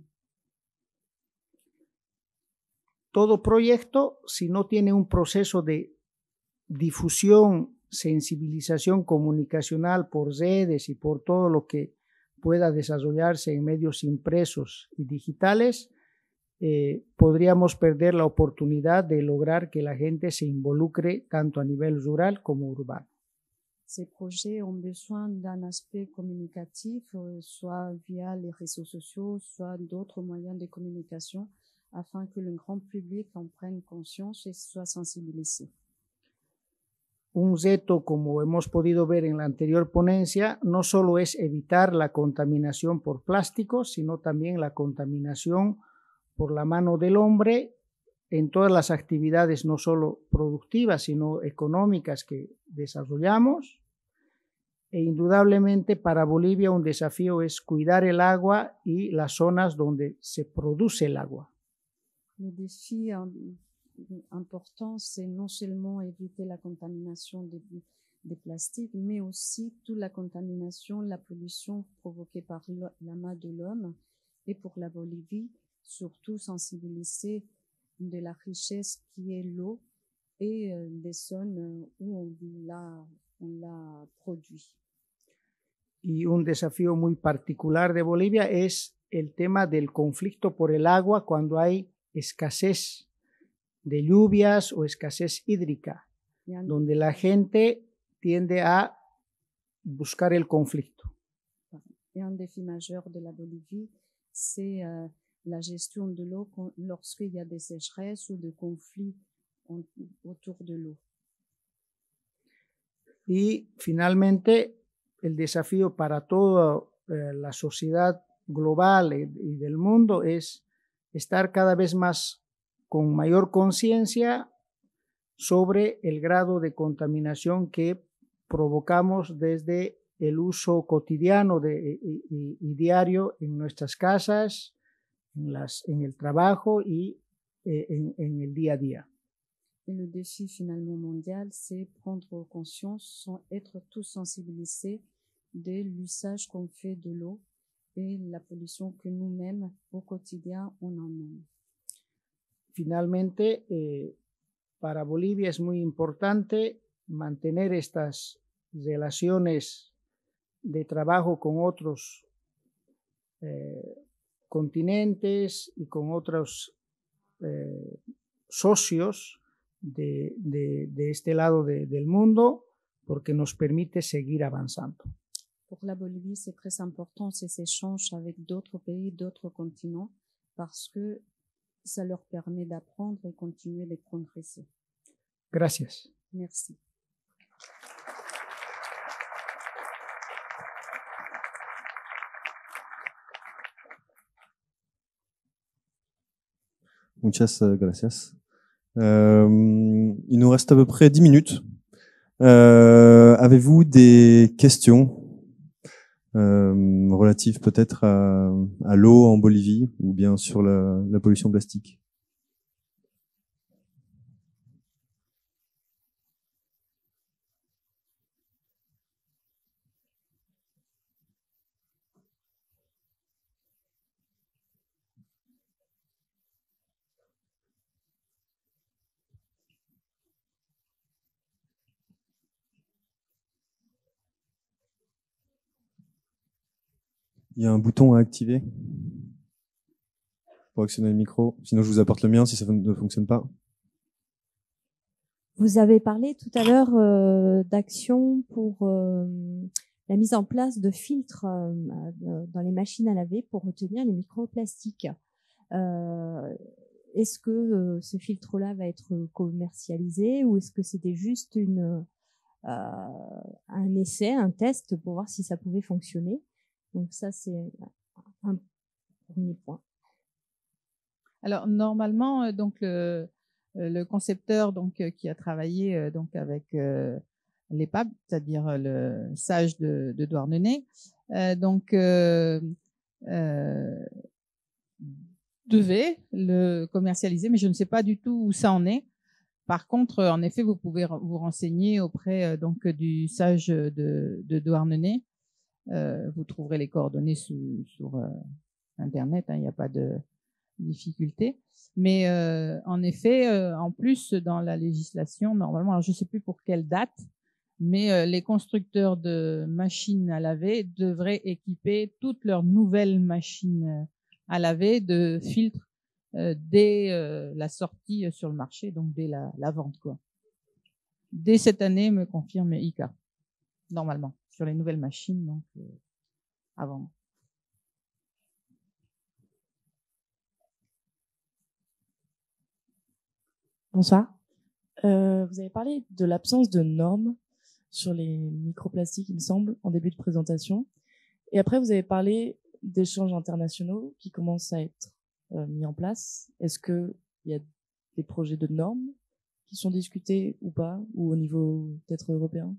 Todo proyecto, si no tiene un proceso de difusión, sensibilización comunicacional por redes y por todo lo que pueda desarrollarse en medios impresos y digitales, eh, podríamos perder la oportunidad de lograr que la gente se involucre tanto a nivel rural como urbano. Ces projets ont besoin d'un aspect communicatif, euh, soit via les réseaux sociaux, soit d'autres moyens de communication, afin que le grand public en prenne conscience et soit sensibilisé. Un reto, como hemos podido ver en la anterior ponencia, no solo es evitar la contaminación por plásticos, sino también la contaminación por la mano del hombre en todas las actividades, no solo productivas, sino económicas que desarrollamos. E indudablemente para Bolivia un desafío es cuidar el agua y las zonas donde se produce el agua. Le défi important, c'est non seulement éviter la contamination des, des plastiques, mais aussi toute la contamination, la pollution provoquée par la main de l'homme. Et pour la Bolivie, surtout sensibiliser de la richesse qui est l'eau et euh, les zones où on l'a, on l'a produit. Y un desafío muy particular de Bolivia es el tema del conflicto por el agua cuando hay escasez de lluvias o escasez hídrica, donde la gente tiende a buscar el conflicto. Et un défi majeur de la Bolivie, c'est euh, la gestion de l'eau lorsqu'il y a des sécheresses ou de conflits en, autour de l'eau. Y finalmente, el desafío para toda eh, la sociedad global y, y del mundo es estar cada vez más con mayor conciencia sobre el grado de contaminación que provocamos desde el uso cotidiano de, y, y, y diario en nuestras casas, en, las, en el trabajo y eh, en, en el día a día. Et le défi finalement mondial, c'est prendre conscience, sans être tous sensibilisés de l'usage qu'on fait de l'eau et la pollution que nous-mêmes au quotidien on emmène. Finalmente, eh, para Bolivia es muy importante mantener estas relaciones de trabajo con otros eh, continentes y con otros eh, socios de, de, de este lado de, del mundo, porque nos permite seguir avanzando. Pour la Bolivie, c'est très important ces échanges avec d'autres pays, d'autres continents, parce que ça leur permet d'apprendre et continuer de progresser. Gracias. Merci. Muchas gracias. Euh, il nous reste à peu près dix minutes. Euh, avez-vous des questions euh, relatives peut-être à, à l'eau en Bolivie ou bien sur la, la pollution plastique? Il y a un bouton à activer pour actionner le micro. Sinon, je vous apporte le mien si ça ne fonctionne pas. Vous avez parlé tout à l'heure euh, d'actions pour euh, la mise en place de filtres euh, dans les machines à laver pour retenir les microplastiques. Euh, est-ce que euh, ce filtre-là va être commercialisé ou est-ce que c'était juste une, euh, un essai, un test pour voir si ça pouvait fonctionner? Donc ça, c'est un premier point. Alors normalement, donc le, le concepteur donc qui a travaillé donc avec euh, l'E P A B, c'est-à-dire le SAGE de, de Douarnenez, euh, donc euh, euh, devait le commercialiser, mais je ne sais pas du tout où ça en est. Par contre, en effet, vous pouvez vous renseigner auprès donc du SAGE de, de Douarnenez. Euh, vous trouverez les coordonnées sur, sur euh, Internet, il hein, n'y a pas de difficulté. Mais euh, en effet, euh, en plus, dans la législation, normalement, alors je ne sais plus pour quelle date, mais euh, les constructeurs de machines à laver devraient équiper toutes leurs nouvelles machines à laver de filtres euh, dès euh, la sortie sur le marché, donc dès la, la vente, quoi. Dès cette année, me confirme I C A, normalement. Sur les nouvelles machines, donc euh, avant. Bonsoir. Euh, vous avez parlé de l'absence de normes sur les microplastiques, il me semble, en début de présentation. Et après, vous avez parlé d'échanges internationaux qui commencent à être euh, mis en place. Est-ce qu'il y a des projets de normes qui sont discutés ou pas, ou au niveau peut-être européen?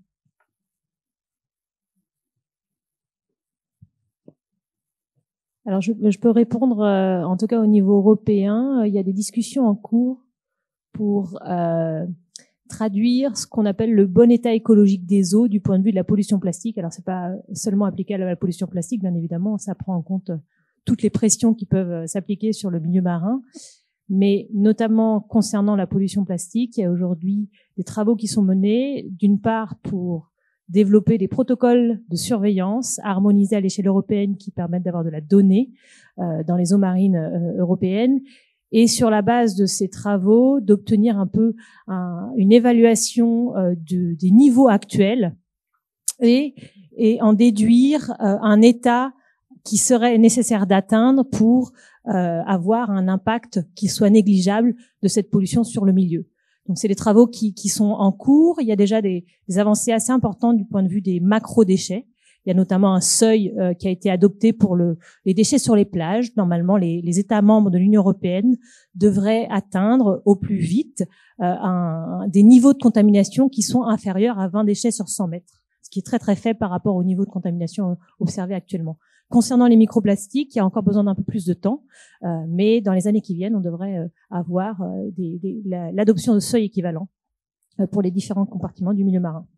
Alors, je, je peux répondre, euh, en tout cas au niveau européen, euh, il y a des discussions en cours pour euh, traduire ce qu'on appelle le bon état écologique des eaux du point de vue de la pollution plastique. Alors, c'est pas seulement applicable à la pollution plastique, bien évidemment, ça prend en compte toutes les pressions qui peuvent s'appliquer sur le milieu marin. mais notamment concernant la pollution plastique, il y a aujourd'hui des travaux qui sont menés, d'une part pour développer des protocoles de surveillance harmonisés à l'échelle européenne qui permettent d'avoir de la donnée euh, dans les eaux marines euh, européennes, et sur la base de ces travaux, d'obtenir un peu un, une évaluation euh, de, des niveaux actuels et, et en déduire euh, un état qui serait nécessaire d'atteindre pour euh, avoir un impact qui soit négligeable de cette pollution sur le milieu. Donc, c'est des travaux qui, qui sont en cours. Il y a déjà des, des avancées assez importantes du point de vue des macro-déchets. Il y a notamment un seuil euh, qui a été adopté pour le, les déchets sur les plages. Normalement, les, les États membres de l'Union européenne devraient atteindre au plus vite euh, un, des niveaux de contamination qui sont inférieurs à vingt déchets sur cent mètres, ce qui est très très faible par rapport au niveau de contamination observé actuellement. Concernant les microplastiques, il y a encore besoin d'un peu plus de temps, euh, mais dans les années qui viennent, on devrait euh, avoir euh, des, des, la, l'adoption de seuils équivalents euh, pour les différents compartiments du milieu marin.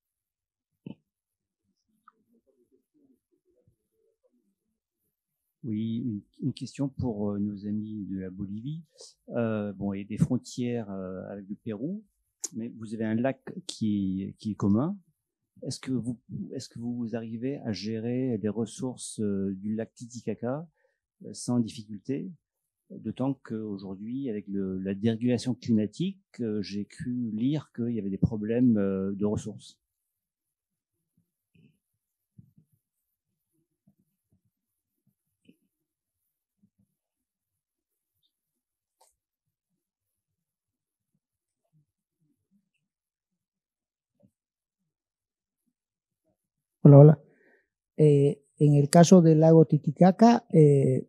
Oui, une, une question pour euh, nos amis de la Bolivie. Euh, bon, il y a des frontières euh, avec le Pérou, mais vous avez un lac qui, qui est commun. Est-ce que vous, est-ce que vous arrivez à gérer les ressources euh, du lac Titicaca euh, sans difficulté? D'autant qu'aujourd'hui, avec le, la dérégulation climatique, euh, j'ai cru lire qu'il y avait des problèmes euh, de ressources. Hola, hola. Eh, en el caso del lago Titicaca, eh,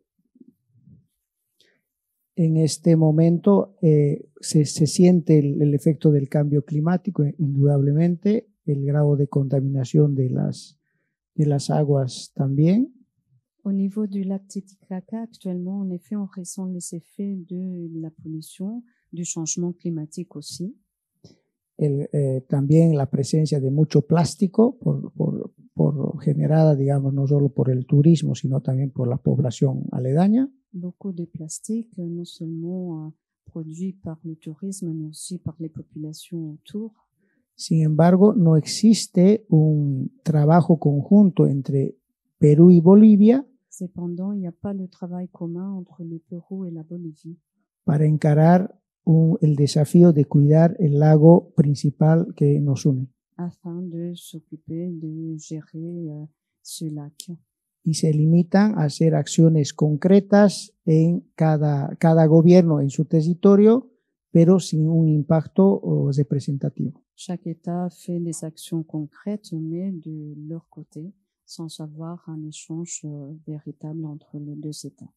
en este momento eh, se, se siente el, el efecto del cambio climático, indudablemente, el grado de contaminación de las, de las aguas también. Au niveau du lac Titicaca, actuellement, en effet, on ressent les effets de la pollution, du changement climatique aussi. El, eh, también la presencia de mucho plástico por, por, por generada, digamos, no solo por el turismo, sino también por la población aledaña. Beaucoup de plastique, non seulement euh, produit par le tourisme, mais aussi par les populations autour. Sin embargo, no existe un trabajo conjunto entre Perú y Bolivia. Cependant, il n'y a pas le travail commun entre le Pérou et la Bolivie. Para encarar un, el desafío de cuidar el lago principal que nos une. Afin de s'occuper de gérer euh, ce lac. Y se limitan a hacer acciones concretas en cada, cada gobierno en su territorio, pero sin un impacto oh, representativo. Chaque État fait des actions concrètes, mais de leur côté, sans avoir un échange euh, véritable entre les deux États.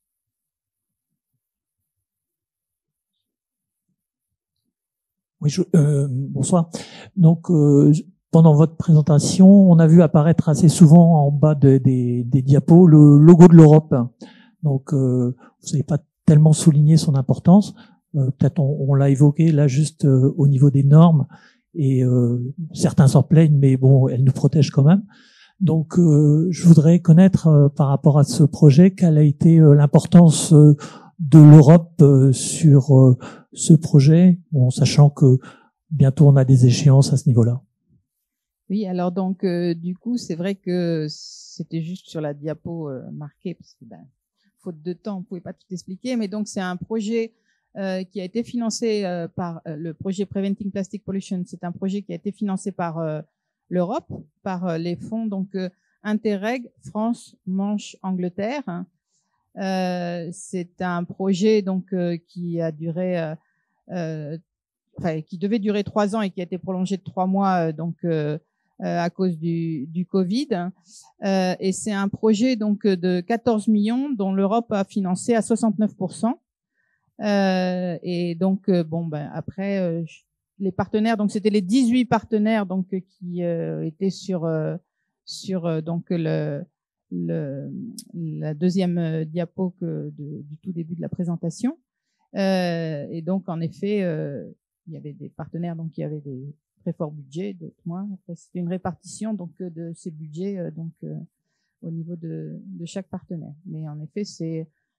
Oui, je, euh, bonsoir. Donc, euh, pendant votre présentation, on a vu apparaître assez souvent en bas de, des, des diapos le logo de l'Europe. Donc, euh, vous n'avez pas tellement souligné son importance. Euh, peut-être on, on l'a évoqué là juste euh, au niveau des normes. Et euh, certains s'en plaignent, mais bon, elles nous protègent quand même. Donc, euh, je voudrais connaître euh, par rapport à ce projet quelle a été euh, l'importance euh, de l'Europe euh, sur euh, ce projet, bon, sachant que bientôt on a des échéances à ce niveau-là. Oui, alors donc euh, du coup, c'est vrai que c'était juste sur la diapo euh, marquée parce que ben, faute de temps, on pouvait pas tout expliquer, mais donc c'est un projet euh, qui a été financé euh, par euh, le projet Preventing Plastic Pollution. C'est un projet qui a été financé par euh, l'Europe, par euh, les fonds donc euh, Interreg, France, Manche, Angleterre. Hein. Euh, c'est un projet donc euh, qui a duré, euh, euh, enfin qui devait durer trois ans et qui a été prolongé de trois mois euh, donc euh, euh, à cause du, du Covid. Euh, et c'est un projet donc de quatorze millions dont l'Europe a financé à soixante-neuf pour cent. Euh, et donc euh, bon ben après euh, les partenaires, donc c'était les dix-huit partenaires donc qui euh, étaient sur euh, sur euh, donc le Le, la deuxième diapo que de, du tout début de la présentation. Euh, et donc, en effet, euh, il y avait des partenaires donc qui avaient des très forts budgets, d'autres moins. C'était une répartition donc de ces budgets euh, donc euh, au niveau de, de chaque partenaire. Mais en effet, c'est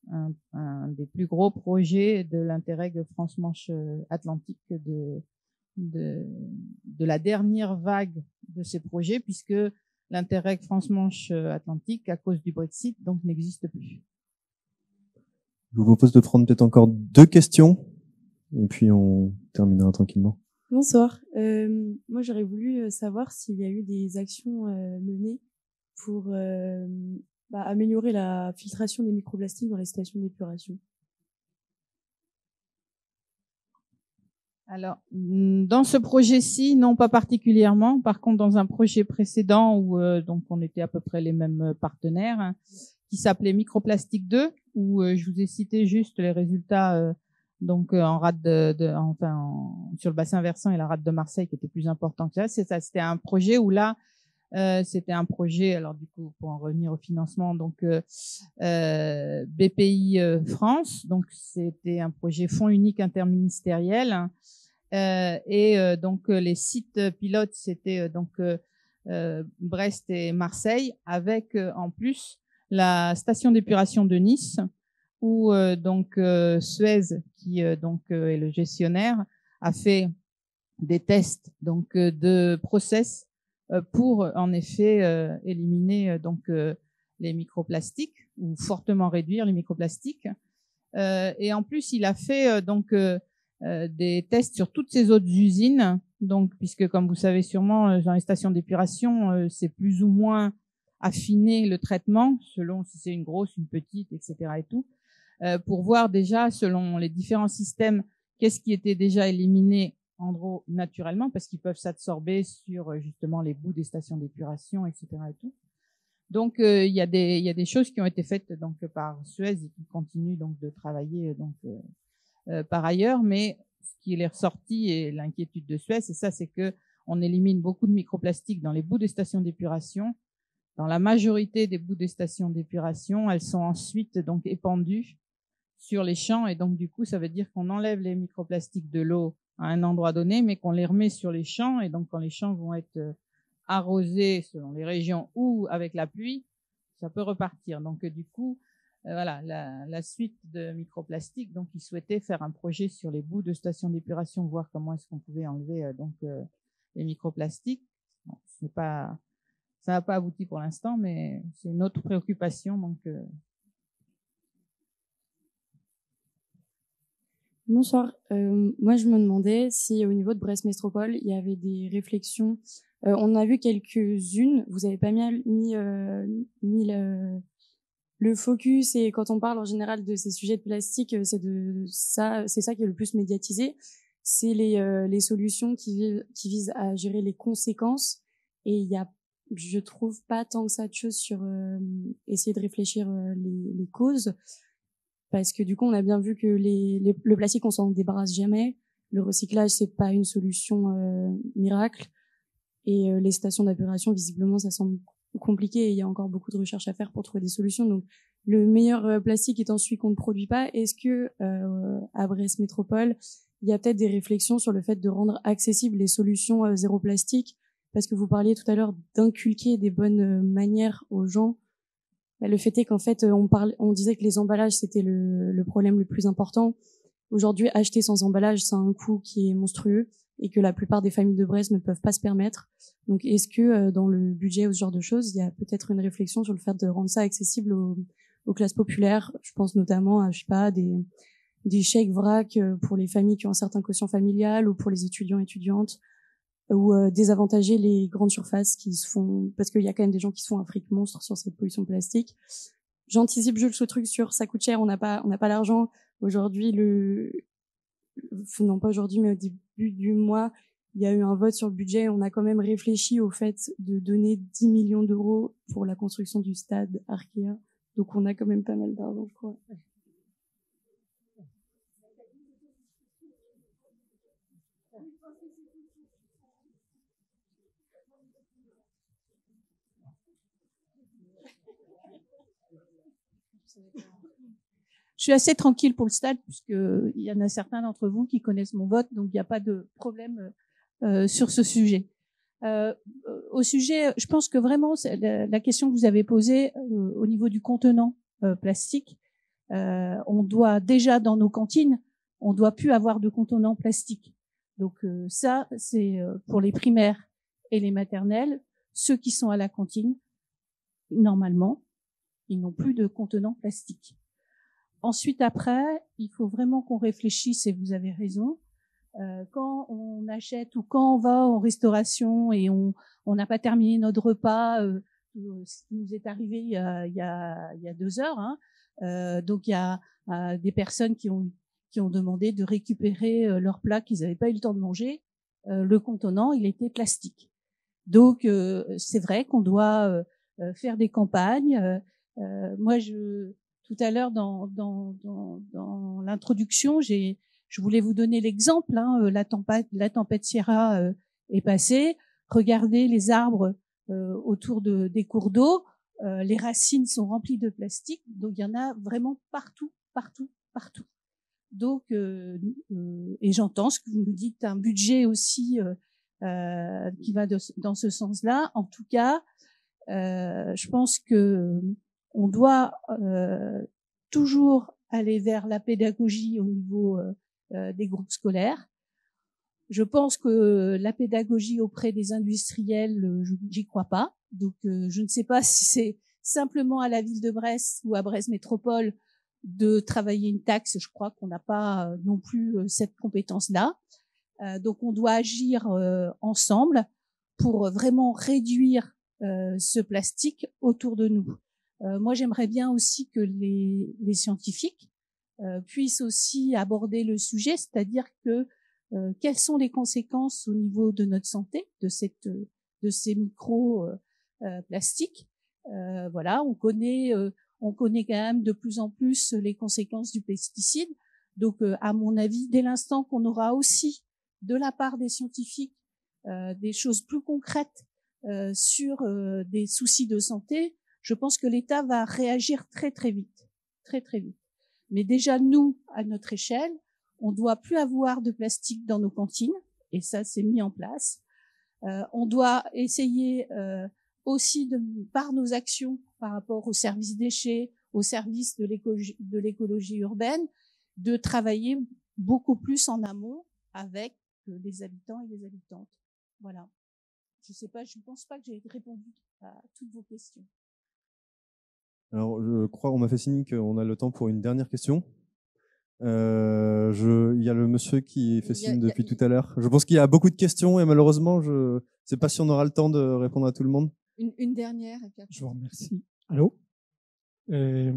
un, un des plus gros projets de l'Interreg France-Manche Atlantique de, de, de la dernière vague de ces projets, puisque l'Interreg France-Manche Atlantique, à cause du Brexit, donc n'existe plus. Je vous propose de prendre peut-être encore deux questions, et puis on terminera tranquillement. Bonsoir. Euh, moi, j'aurais voulu savoir s'il y a eu des actions euh, menées pour euh, bah, améliorer la filtration des microplastiques dans les stations d'épuration. Alors, dans ce projet-ci, non, pas particulièrement. Par contre, dans un projet précédent où euh, donc on était à peu près les mêmes partenaires, hein, qui s'appelait Microplastique deux, où euh, je vous ai cité juste les résultats euh, donc euh, en rade de, de enfin en, sur le bassin versant et la rade de Marseille qui était plus important que ça. C'est ça, c'était un projet où là, euh, c'était un projet. Alors du coup, pour en revenir au financement, donc euh, euh, B P I euh, France, donc c'était un projet fonds unique interministériel. Hein, euh, et euh, donc euh, les sites pilotes, c'était euh, donc euh, euh, Brest et Marseille, avec euh, en plus la station d'épuration de Nice, où euh, donc euh, Suez, qui euh, donc euh, est le gestionnaire, a fait des tests donc euh, de process euh, pour en effet euh, éliminer euh, donc euh, les microplastiques ou fortement réduire les microplastiques. Euh, et en plus, il a fait euh, donc euh, euh, des tests sur toutes ces autres usines. Donc, puisque comme vous savez sûrement, dans les stations d'épuration, euh, c'est plus ou moins affiner le traitement selon si c'est une grosse, une petite, et cetera et tout, euh, pour voir déjà selon les différents systèmes qu'est-ce qui était déjà éliminé en gros naturellement, parce qu'ils peuvent s'absorber sur justement les bouts des stations d'épuration, et cetera et tout. Donc euh, il y a des il y a des choses qui ont été faites donc par Suez et qui continuent donc de travailler donc euh, euh, par ailleurs, mais ce qui est ressorti et l'inquiétude de Suez, c'est ça, c'est que on élimine beaucoup de microplastiques dans les bouts des stations d'épuration. Dans la majorité des bouts des stations d'épuration, elles sont ensuite donc épandues sur les champs, et donc du coup, ça veut dire qu'on enlève les microplastiques de l'eau à un endroit donné, mais qu'on les remet sur les champs, et donc quand les champs vont être arrosés selon les régions ou avec la pluie, ça peut repartir. Donc du coup, euh, voilà, la, la suite de microplastiques, donc ils souhaitaient faire un projet sur les bouts de stations d'épuration, voir comment est-ce qu'on pouvait enlever euh, donc euh, les microplastiques. Bon, ce n'est pas Ça n'a pas abouti pour l'instant, mais c'est une autre préoccupation. Donc, euh... Bonsoir. Euh, moi, je me demandais si au niveau de Brest Métropole, il y avait des réflexions. Euh, on a vu quelques-unes. Vous n'avez pas mis, mis, euh, mis le, le focus. Et quand on parle en général de ces sujets de plastique, c'est de ça, c'est ça qui est le plus médiatisé. C'est les, euh, les solutions qui, qui visent à gérer les conséquences. Et il y a je trouve pas tant que ça de choses sur euh, essayer de réfléchir euh, les, les causes, parce que du coup on a bien vu que les, les, le plastique on s'en débarrasse jamais, le recyclage c'est pas une solution euh, miracle, et euh, les stations d'épuration visiblement ça semble compliqué et il y a encore beaucoup de recherches à faire pour trouver des solutions. Donc le meilleur euh, plastique étant celui qu'on ne produit pas. Est-ce que euh, à Brest Métropole il y a peut-être des réflexions sur le fait de rendre accessibles les solutions euh, zéro plastique? Parce que vous parliez tout à l'heure d'inculquer des bonnes manières aux gens. Le fait est qu'en fait, on parlait, on disait que les emballages, c'était le, le problème le plus important. Aujourd'hui, acheter sans emballage, c'est un coût qui est monstrueux et que la plupart des familles de Brest ne peuvent pas se permettre. Donc, est-ce que dans le budget ou ce genre de choses, il y a peut-être une réflexion sur le fait de rendre ça accessible aux, aux classes populaires? Je pense notamment à, je sais pas, des, des chèques vrac pour les familles qui ont un certain quotient familial ou pour les étudiants et étudiantes, ou euh, désavantager les grandes surfaces qui se font, parce qu'il y a quand même des gens qui se font un fric monstre sur cette pollution plastique. J'anticipe juste le truc sur ça coûte cher, on n'a pas on n'a pas l'argent. Aujourd'hui, le non pas aujourd'hui mais au début du mois, il y a eu un vote sur le budget, on a quand même réfléchi au fait de donner dix millions d'euros pour la construction du stade Arkea. Donc on a quand même pas mal d'argent, je crois. Je suis assez tranquille pour le stade, puisqu'il y en a certains d'entre vous qui connaissent mon vote, donc il n'y a pas de problème euh, sur ce sujet. Euh, au sujet, je pense que vraiment, la, la question que vous avez posée euh, au niveau du contenant euh, plastique, euh, on doit déjà dans nos cantines, on doit plus avoir de contenants plastiques. Donc euh, ça, c'est pour les primaires et les maternelles. Ceux qui sont à la cantine, normalement, ils n'ont plus de contenants plastiques. Ensuite, après, il faut vraiment qu'on réfléchisse, et vous avez raison, euh, quand on achète ou quand on va en restauration et on on n'a pas terminé notre repas, euh, ce qui nous est arrivé il y a, il y a, il y a deux heures, hein, euh, donc il y a euh, des personnes qui ont qui ont demandé de récupérer euh, leur plat qu'ils n'avaient pas eu le temps de manger. Euh, le contenant, il était plastique. Donc euh, c'est vrai qu'on doit euh, faire des campagnes. Euh, euh, moi, je tout à l'heure dans dans dans, dans l'introduction, j'ai je voulais vous donner l'exemple. Hein, la tempête la tempête Sierra euh, est passée. Regardez les arbres euh, autour de des cours d'eau. Euh, les racines sont remplies de plastique. Donc il y en a vraiment partout, partout, partout. Donc euh, euh, et j'entends ce que vous nous dites, un budget aussi. Euh, Euh, qui va de, dans ce sens-là. En tout cas, euh, je pense que on doit euh, toujours aller vers la pédagogie au niveau euh, des groupes scolaires. Je pense que la pédagogie auprès des industriels, j'y crois pas. Donc, euh, je ne sais pas si c'est simplement à la ville de Brest ou à Brest Métropole de travailler une taxe. Je crois qu'on n'a pas non plus cette compétence-là. Euh, donc on doit agir euh, ensemble pour vraiment réduire euh, ce plastique autour de nous. Euh, moi j'aimerais bien aussi que les, les scientifiques euh, puissent aussi aborder le sujet, c'est-à-dire que euh, quelles sont les conséquences au niveau de notre santé de cette de ces micro euh, euh, plastiques. Euh, voilà, on connaît euh, on connaît quand même de plus en plus les conséquences du pesticide. Donc euh, à mon avis, dès l'instant qu'on aura aussi de la part des scientifiques, euh, des choses plus concrètes euh, sur euh, des soucis de santé, je pense que l'État va réagir très très vite, très très vite. Mais déjà nous, à notre échelle, on doit plus avoir de plastique dans nos cantines, et ça c'est mis en place. Euh, on doit essayer euh, aussi de, par nos actions par rapport au service déchets, au service de l'écologie, de l'écologie urbaine, de travailler beaucoup plus en amont avec les habitants et les habitantes. Voilà. Je sais pas, je ne pense pas que j'ai répondu à toutes vos questions. Alors, je crois, on m'a fait signe qu'on a le temps pour une dernière question. Euh, je, il y a le monsieur qui fait signe depuis tout à l'heure. Je pense qu'il y a beaucoup de questions et malheureusement, je ne sais pas si on aura le temps de répondre à tout le monde. Une, une dernière. Je vous remercie. Allô? Euh,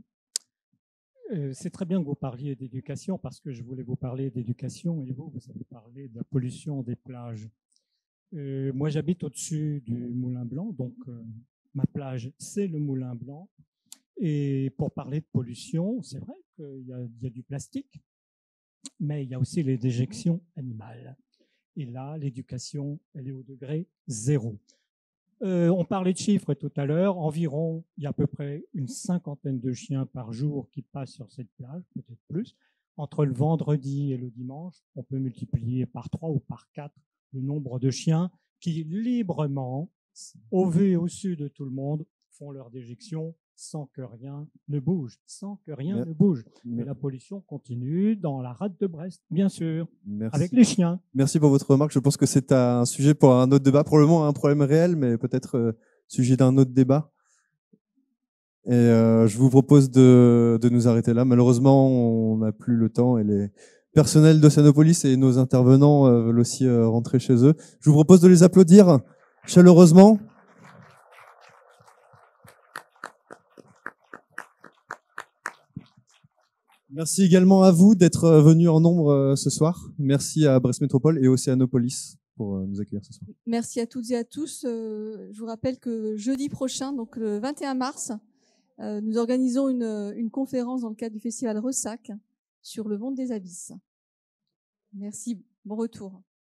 Euh, c'est très bien que vous parliez d'éducation parce que je voulais vous parler d'éducation et vous, vous avez parlé de la pollution des plages. Euh, moi, j'habite au-dessus du Moulin Blanc, donc euh, ma plage, c'est le Moulin Blanc. Et pour parler de pollution, c'est vrai qu'il y a, il y a du plastique, mais il y a aussi les déjections animales. Et là, l'éducation, elle est au degré zéro. Euh, on parlait de chiffres tout à l'heure. Environ, il y a à peu près une cinquantaine de chiens par jour qui passent sur cette plage, peut-être plus. Entre le vendredi et le dimanche, on peut multiplier par trois ou par quatre le nombre de chiens qui, librement, au vu et au su de tout le monde, font leur déjection sans que rien ne bouge, sans que rien Merci. ne bouge. Mais la pollution continue dans la rade de Brest, bien sûr, Merci. avec les chiens. Merci pour votre remarque. Je pense que c'est un sujet pour un autre débat, probablement un problème réel, mais peut-être euh, sujet d'un autre débat. Et euh, je vous propose de, de nous arrêter là. Malheureusement, on n'a plus le temps et les personnels d'Océanopolis et nos intervenants euh, veulent aussi euh, rentrer chez eux. Je vous propose de les applaudir chaleureusement. Merci également à vous d'être venus en nombre ce soir. Merci à Brest Métropole et Océanopolis pour nous accueillir ce soir. Merci à toutes et à tous. Je vous rappelle que jeudi prochain, donc le vingt et un mars, nous organisons une, une conférence dans le cadre du festival Ressac sur le monde des abysses. Merci, bon retour.